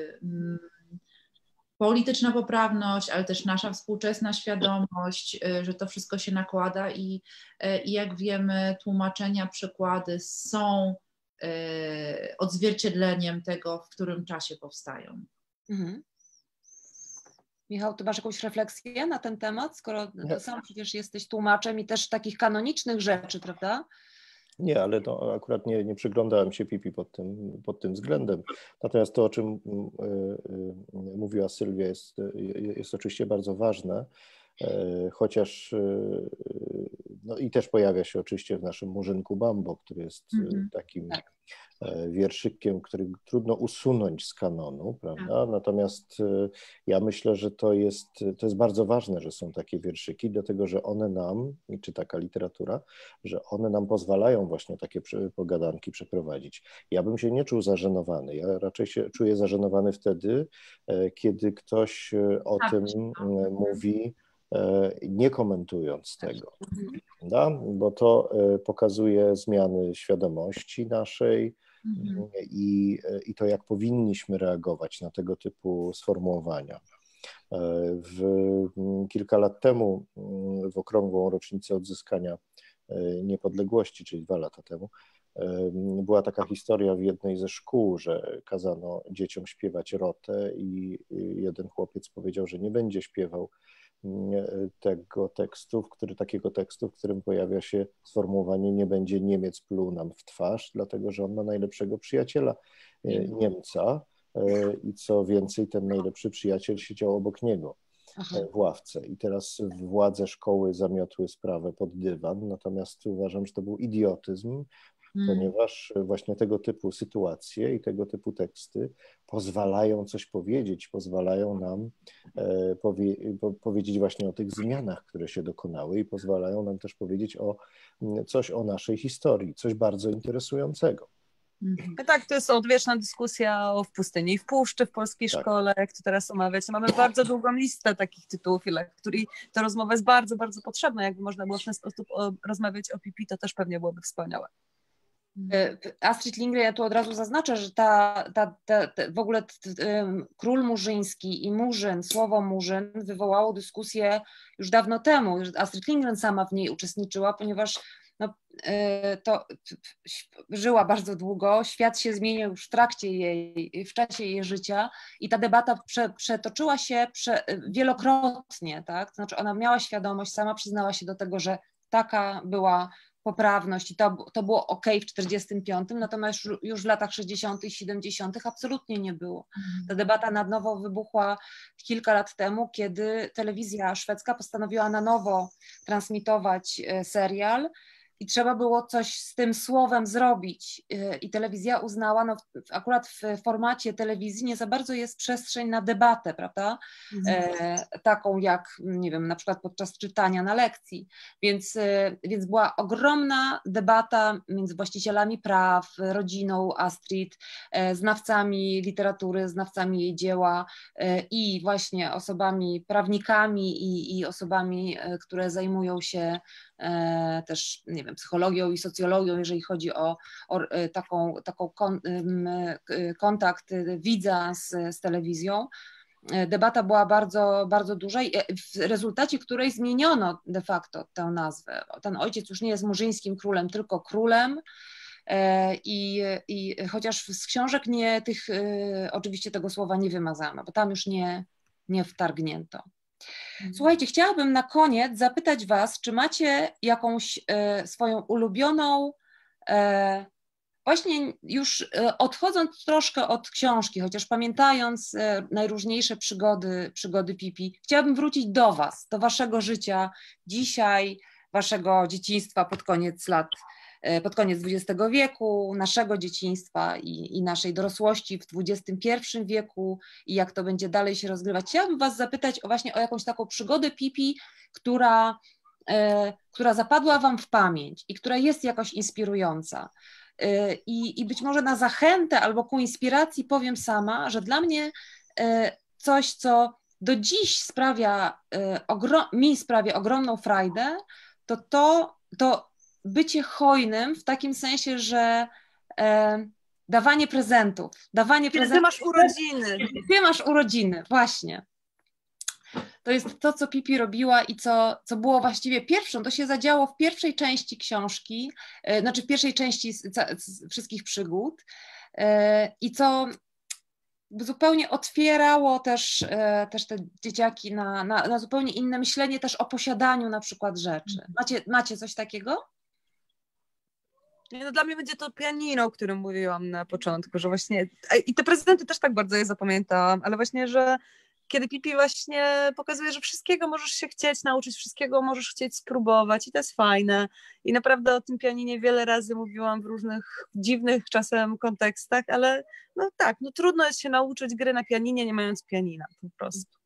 polityczna poprawność, ale też nasza współczesna świadomość, że to wszystko się nakłada i, i jak wiemy, tłumaczenia, przykłady są odzwierciedleniem tego, w którym czasie powstają. Mhm. Michał, ty masz jakąś refleksję na ten temat, skoro ty sam przecież jesteś tłumaczem i też takich kanonicznych rzeczy, prawda? Nie, ale to akurat nie, nie przyglądałem się Pipi pod tym, pod tym względem. Natomiast to, o czym y, y, mówiła Sylwia, jest, jest oczywiście bardzo ważne, y, chociaż y, no i też pojawia się oczywiście w naszym Murzynku Bambo, który jest mm-hmm. takim tak. wierszykiem, który trudno usunąć z kanonu, prawda? Natomiast ja myślę, że to jest, to jest bardzo ważne, że są takie wierszyki, dlatego że one nam, czy taka literatura, że one nam pozwalają właśnie takie pogadanki przeprowadzić. Ja bym się nie czuł zażenowany, ja raczej się czuję zażenowany wtedy, kiedy ktoś o tym mówi, nie komentując tego, prawda? Bo to pokazuje zmiany świadomości naszej mhm. i, i to, jak powinniśmy reagować na tego typu sformułowania. W, kilka lat temu, w okrągłą rocznicę odzyskania niepodległości, czyli dwa lata temu, była taka historia w jednej ze szkół, że kazano dzieciom śpiewać rotę i jeden chłopiec powiedział, że nie będzie śpiewał tego tekstu, który, takiego tekstu, w którym pojawia się sformułowanie "nie będzie Niemiec pluł nam w twarz", dlatego że on ma najlepszego przyjaciela Niemca i co więcej, ten najlepszy przyjaciel siedział obok niego Aha. w ławce i teraz władze szkoły zamiotły sprawę pod dywan, natomiast uważam, że to był idiotyzm, Hmm. ponieważ właśnie tego typu sytuacje i tego typu teksty pozwalają coś powiedzieć, pozwalają nam e, powie, po, powiedzieć właśnie o tych zmianach, które się dokonały i pozwalają nam też powiedzieć o coś o naszej historii, coś bardzo interesującego. Mhm. Tak, to jest odwieczna dyskusja o W pustyni i w puszczy w polskiej tak. szkole, jak to teraz omawiać. Mamy bardzo długą listę takich tytułów, dla których ta rozmowa jest bardzo, bardzo potrzebna. Jakby można było w ten sposób o, rozmawiać o Pipi, to też pewnie byłoby wspaniałe. Astrid Lindgren, ja tu od razu zaznaczę, że ta, ta, ta, ta w ogóle t, t, Król Murzyński i Murzyn, słowo Murzyn wywołało dyskusję już dawno temu, już Astrid Lindgren sama w niej uczestniczyła, ponieważ no, to żyła bardzo długo, świat się zmienił już w trakcie jej, w czasie jej życia i ta debata prze, przetoczyła się prze, wielokrotnie, tak? To znaczy ona miała świadomość, sama przyznała się do tego, że taka była poprawność i to, to było ok w czterdziestym piątym, natomiast już w latach sześćdziesiątych, siedemdziesiątych absolutnie nie było. Ta debata na nowo wybuchła kilka lat temu, kiedy telewizja szwedzka postanowiła na nowo transmitować serial i trzeba było coś z tym słowem zrobić i telewizja uznała, no akurat w formacie telewizji nie za bardzo jest przestrzeń na debatę, prawda, mhm. e, taką jak, nie wiem, na przykład podczas czytania na lekcji, więc, e, więc była ogromna debata między właścicielami praw, rodziną Astrid, e, znawcami literatury, znawcami jej dzieła e, i właśnie osobami, prawnikami i, i osobami, e, które zajmują się e, też, nie wiem, psychologią i socjologią, jeżeli chodzi o, o taką, taką kon, kontakt widza z, z telewizją. Debata była bardzo, bardzo duża, w rezultacie której zmieniono de facto tę nazwę. Ten ojciec już nie jest murzyńskim królem, tylko królem. I, i chociaż z książek nie tych, oczywiście tego słowa nie wymazano, bo tam już nie, nie wtargnięto. Słuchajcie, chciałabym na koniec zapytać Was, czy macie jakąś swoją ulubioną, właśnie już odchodząc troszkę od książki, chociaż pamiętając najróżniejsze przygody, przygody Pipi, chciałabym wrócić do Was, do Waszego życia dzisiaj, Waszego dzieciństwa pod koniec lat, pod koniec dwudziestego wieku, naszego dzieciństwa i, i naszej dorosłości w dwudziestym pierwszym wieku i jak to będzie dalej się rozgrywać. Chciałabym Was zapytać o właśnie o jakąś taką przygodę Pipi, która, e, która zapadła Wam w pamięć i która jest jakoś inspirująca. E, i, I być może na zachętę albo ku inspiracji powiem sama, że dla mnie e, coś, co do dziś sprawia, e, ogro, mi sprawia ogromną frajdę, to to, to bycie hojnym w takim sensie, że e, dawanie prezentów. Dawanie Kiedy prezentów. ty masz urodziny. Kiedy ty masz urodziny, właśnie. To jest to, co Pipi robiła i co, co było właściwie pierwszą, to się zadziało w pierwszej części książki, e, znaczy w pierwszej części z, z wszystkich przygód e, i co zupełnie otwierało też, e, też te dzieciaki na, na, na zupełnie inne myślenie też o posiadaniu na przykład rzeczy. Macie, macie coś takiego? Nie, no dla mnie będzie to pianino, o którym mówiłam na początku, że właśnie, i te prezenty też tak bardzo je zapamiętałam, ale właśnie, że kiedy Pipi właśnie pokazuje, że wszystkiego możesz się chcieć nauczyć, wszystkiego możesz chcieć spróbować i to jest fajne. I naprawdę o tym pianinie wiele razy mówiłam w różnych dziwnych czasem kontekstach, ale no tak, no trudno jest się nauczyć gry na pianinie, nie mając pianina po prostu.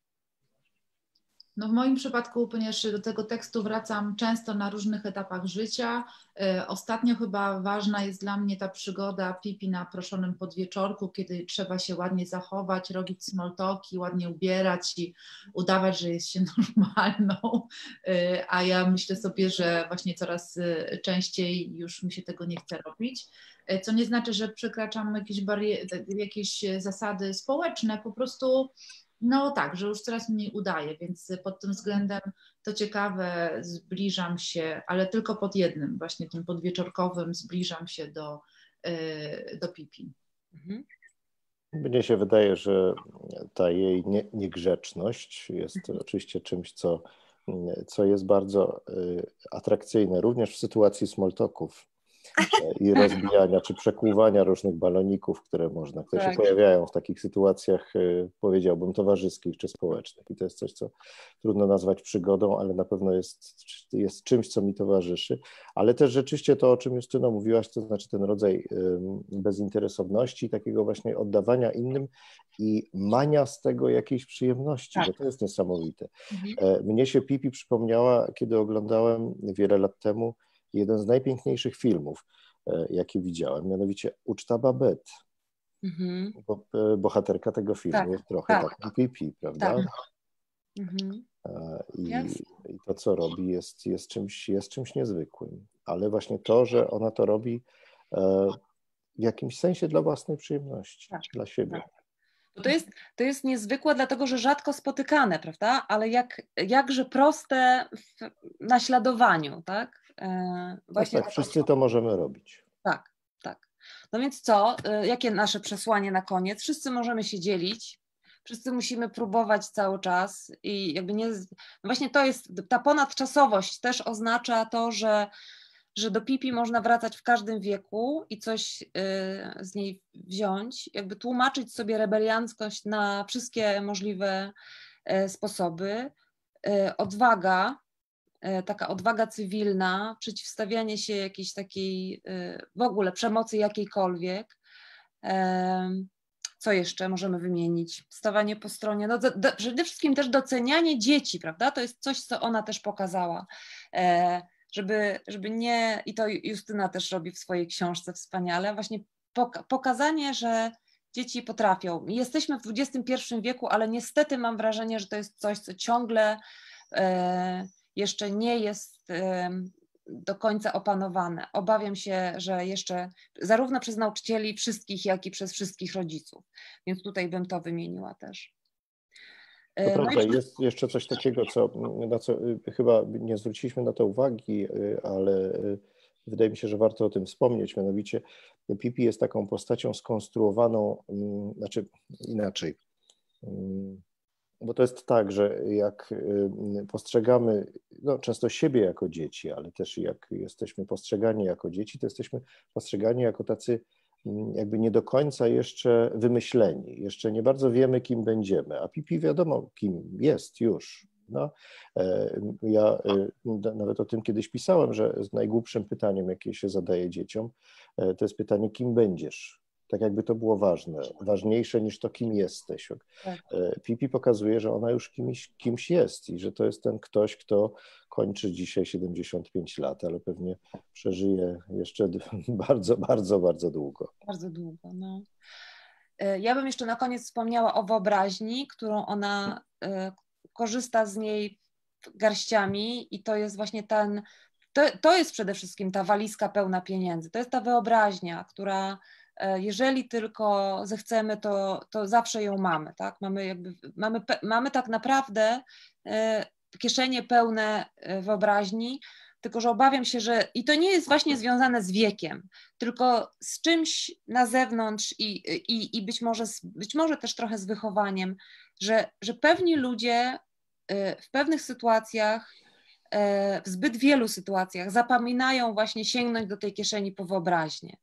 No w moim przypadku, ponieważ do tego tekstu wracam często na różnych etapach życia, ostatnio chyba ważna jest dla mnie ta przygoda Pipi na proszonym podwieczorku, kiedy trzeba się ładnie zachować, robić small talki, ładnie ubierać i udawać, że jest się normalną, a ja myślę sobie, że właśnie coraz częściej już mi się tego nie chce robić, co nie znaczy, że przekraczam jakieś bariery, jakieś zasady społeczne, po prostu no tak, że już coraz mniej udaje, więc pod tym względem to ciekawe, zbliżam się, ale tylko pod jednym, właśnie tym podwieczorkowym, zbliżam się do, do Pipi. Mhm. Mnie się wydaje, że ta jej nie, niegrzeczność jest mhm. oczywiście czymś, co, co jest bardzo atrakcyjne, również w sytuacji small talków i rozbijania czy przekłuwania różnych baloników, które można, które tak. się pojawiają w takich sytuacjach, powiedziałbym, towarzyskich czy społecznych. I to jest coś, co trudno nazwać przygodą, ale na pewno jest, jest czymś, co mi towarzyszy. Ale też rzeczywiście to, o czym Justyno mówiłaś, to znaczy ten rodzaj bezinteresowności, takiego właśnie oddawania innym i mania z tego jakiejś przyjemności, tak. bo to jest niesamowite. Mhm. Mnie się Pipi przypomniała, kiedy oglądałem wiele lat temu jeden z najpiękniejszych filmów, jakie widziałem, mianowicie Uczta Babette. Mhm. Bo, bohaterka tego filmu tak, jest trochę tak. tak Pipi, prawda? Tak. Mhm. I, I to, co robi, jest, jest, czymś, jest czymś niezwykłym. Ale właśnie to, że ona to robi w jakimś sensie dla własnej przyjemności, tak. dla siebie. Tak. To jest, to jest niezwykłe, dlatego że rzadko spotykane, prawda? Ale jak, jakże proste w naśladowaniu, tak? E, właśnie tak, tak, wszyscy to możemy robić. Tak, tak. No więc co? Jakie nasze przesłanie na koniec? Wszyscy możemy się dzielić, wszyscy musimy próbować cały czas i jakby nie... No właśnie to jest, ta ponadczasowość też oznacza to, że że do Pipi można wracać w każdym wieku i coś y, z niej wziąć, jakby tłumaczyć sobie rebelianckość na wszystkie możliwe y, sposoby. Y, odwaga, y, taka odwaga cywilna, przeciwstawianie się jakiejś takiej y, w ogóle przemocy jakiejkolwiek. Y, co jeszcze możemy wymienić? Stawanie po stronie, no do, do, przede wszystkim też docenianie dzieci, prawda? To jest coś, co ona też pokazała. Y, Żeby, żeby nie, i to Justyna też robi w swojej książce wspaniale, właśnie poka pokazanie, że dzieci potrafią. Jesteśmy w dwudziestym pierwszym wieku, ale niestety mam wrażenie, że to jest coś, co ciągle e, jeszcze nie jest e, do końca opanowane. Obawiam się, że jeszcze zarówno przez nauczycieli wszystkich, jak i przez wszystkich rodziców. Więc tutaj bym to wymieniła też. To no prawda, i... jest jeszcze coś takiego, co, na co chyba nie zwróciliśmy na to uwagi, ale wydaje mi się, że warto o tym wspomnieć, mianowicie Pipi jest taką postacią skonstruowaną, znaczy inaczej, bo to jest tak, że jak postrzegamy no, często siebie jako dzieci, ale też jak jesteśmy postrzegani jako dzieci, to jesteśmy postrzegani jako tacy jakby nie do końca jeszcze wymyśleni, jeszcze nie bardzo wiemy, kim będziemy, a Pipi wiadomo, kim jest już. No, ja nawet o tym kiedyś pisałem, że najgłupszym pytaniem, jakie się zadaje dzieciom, to jest pytanie, kim będziesz? Tak jakby to było ważne, ważniejsze niż to, kim jesteś. Tak. Pipi pokazuje, że ona już kimś, kimś jest i że to jest ten ktoś, kto kończy dzisiaj siedemdziesiąt pięć lat, ale pewnie przeżyje jeszcze bardzo, bardzo, bardzo długo. Bardzo długo, no. Ja bym jeszcze na koniec wspomniała o wyobraźni, którą ona korzysta z niej garściami i to jest właśnie ten, to, to jest przede wszystkim ta walizka pełna pieniędzy, to jest ta wyobraźnia, która jeżeli tylko zechcemy, to, to zawsze ją mamy, tak? Mamy, jakby, mamy, mamy tak naprawdę kieszenie pełne wyobraźni, tylko że obawiam się, że i to nie jest właśnie związane z wiekiem, tylko z czymś na zewnątrz i, i, i być, może, być może też trochę z wychowaniem, że, że pewni ludzie w pewnych sytuacjach, w zbyt wielu sytuacjach zapominają właśnie sięgnąć do tej kieszeni po wyobraźnię.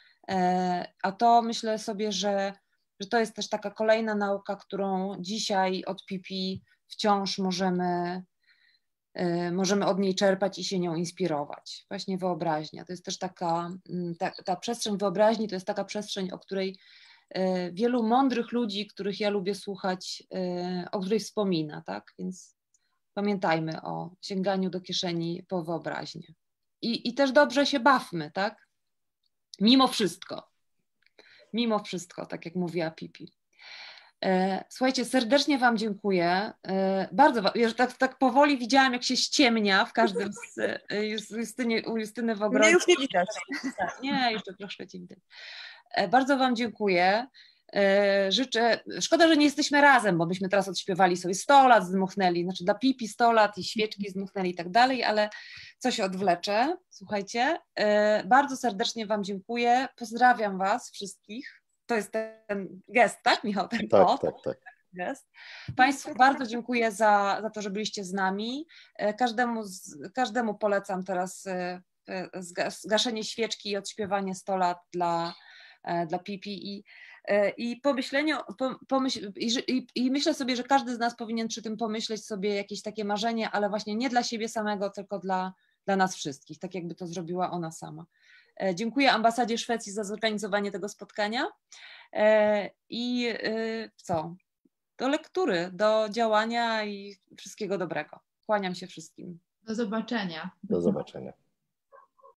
A to myślę sobie, że, że to jest też taka kolejna nauka, którą dzisiaj od Pipi wciąż możemy, możemy od niej czerpać i się nią inspirować. Właśnie wyobraźnia. To jest też taka, ta, ta przestrzeń wyobraźni to jest taka przestrzeń, o której wielu mądrych ludzi, których ja lubię słuchać, o której wspomina, tak? Więc pamiętajmy o sięganiu do kieszeni po wyobraźnię. I, i też dobrze się bawmy, tak? Mimo wszystko. Mimo wszystko, tak jak mówiła Pipi. Słuchajcie, serdecznie Wam dziękuję. Bardzo, tak, tak powoli widziałam, jak się ściemnia w każdym z Justyny, u Justyny w ogrodzie. Nie, już nie widać. Nie, jeszcze troszkę Ci widać. Bardzo Wam dziękuję. Życzę, szkoda, że nie jesteśmy razem, bo byśmy teraz odśpiewali sobie sto lat, zdmuchnęli, znaczy dla Pipi sto lat i świeczki zdmuchnęli i tak dalej, ale co się odwlecze, słuchajcie. Bardzo serdecznie Wam dziękuję, pozdrawiam Was wszystkich. To jest ten gest, tak Michał? Ten tak, o, tak, tak. Gest. Państwu bardzo dziękuję za, za to, że byliście z nami. Każdemu, każdemu polecam teraz zgaszenie świeczki i odśpiewanie sto lat dla, dla Pipi i I pomyślenie, pomyśl, i, i myślę sobie, że każdy z nas powinien przy tym pomyśleć sobie jakieś takie marzenie, ale właśnie nie dla siebie samego, tylko dla, dla nas wszystkich, tak jakby to zrobiła ona sama. Dziękuję Ambasadzie Szwecji za zorganizowanie tego spotkania i co? Do lektury, do działania i wszystkiego dobrego. Kłaniam się wszystkim. Do zobaczenia. Do zobaczenia.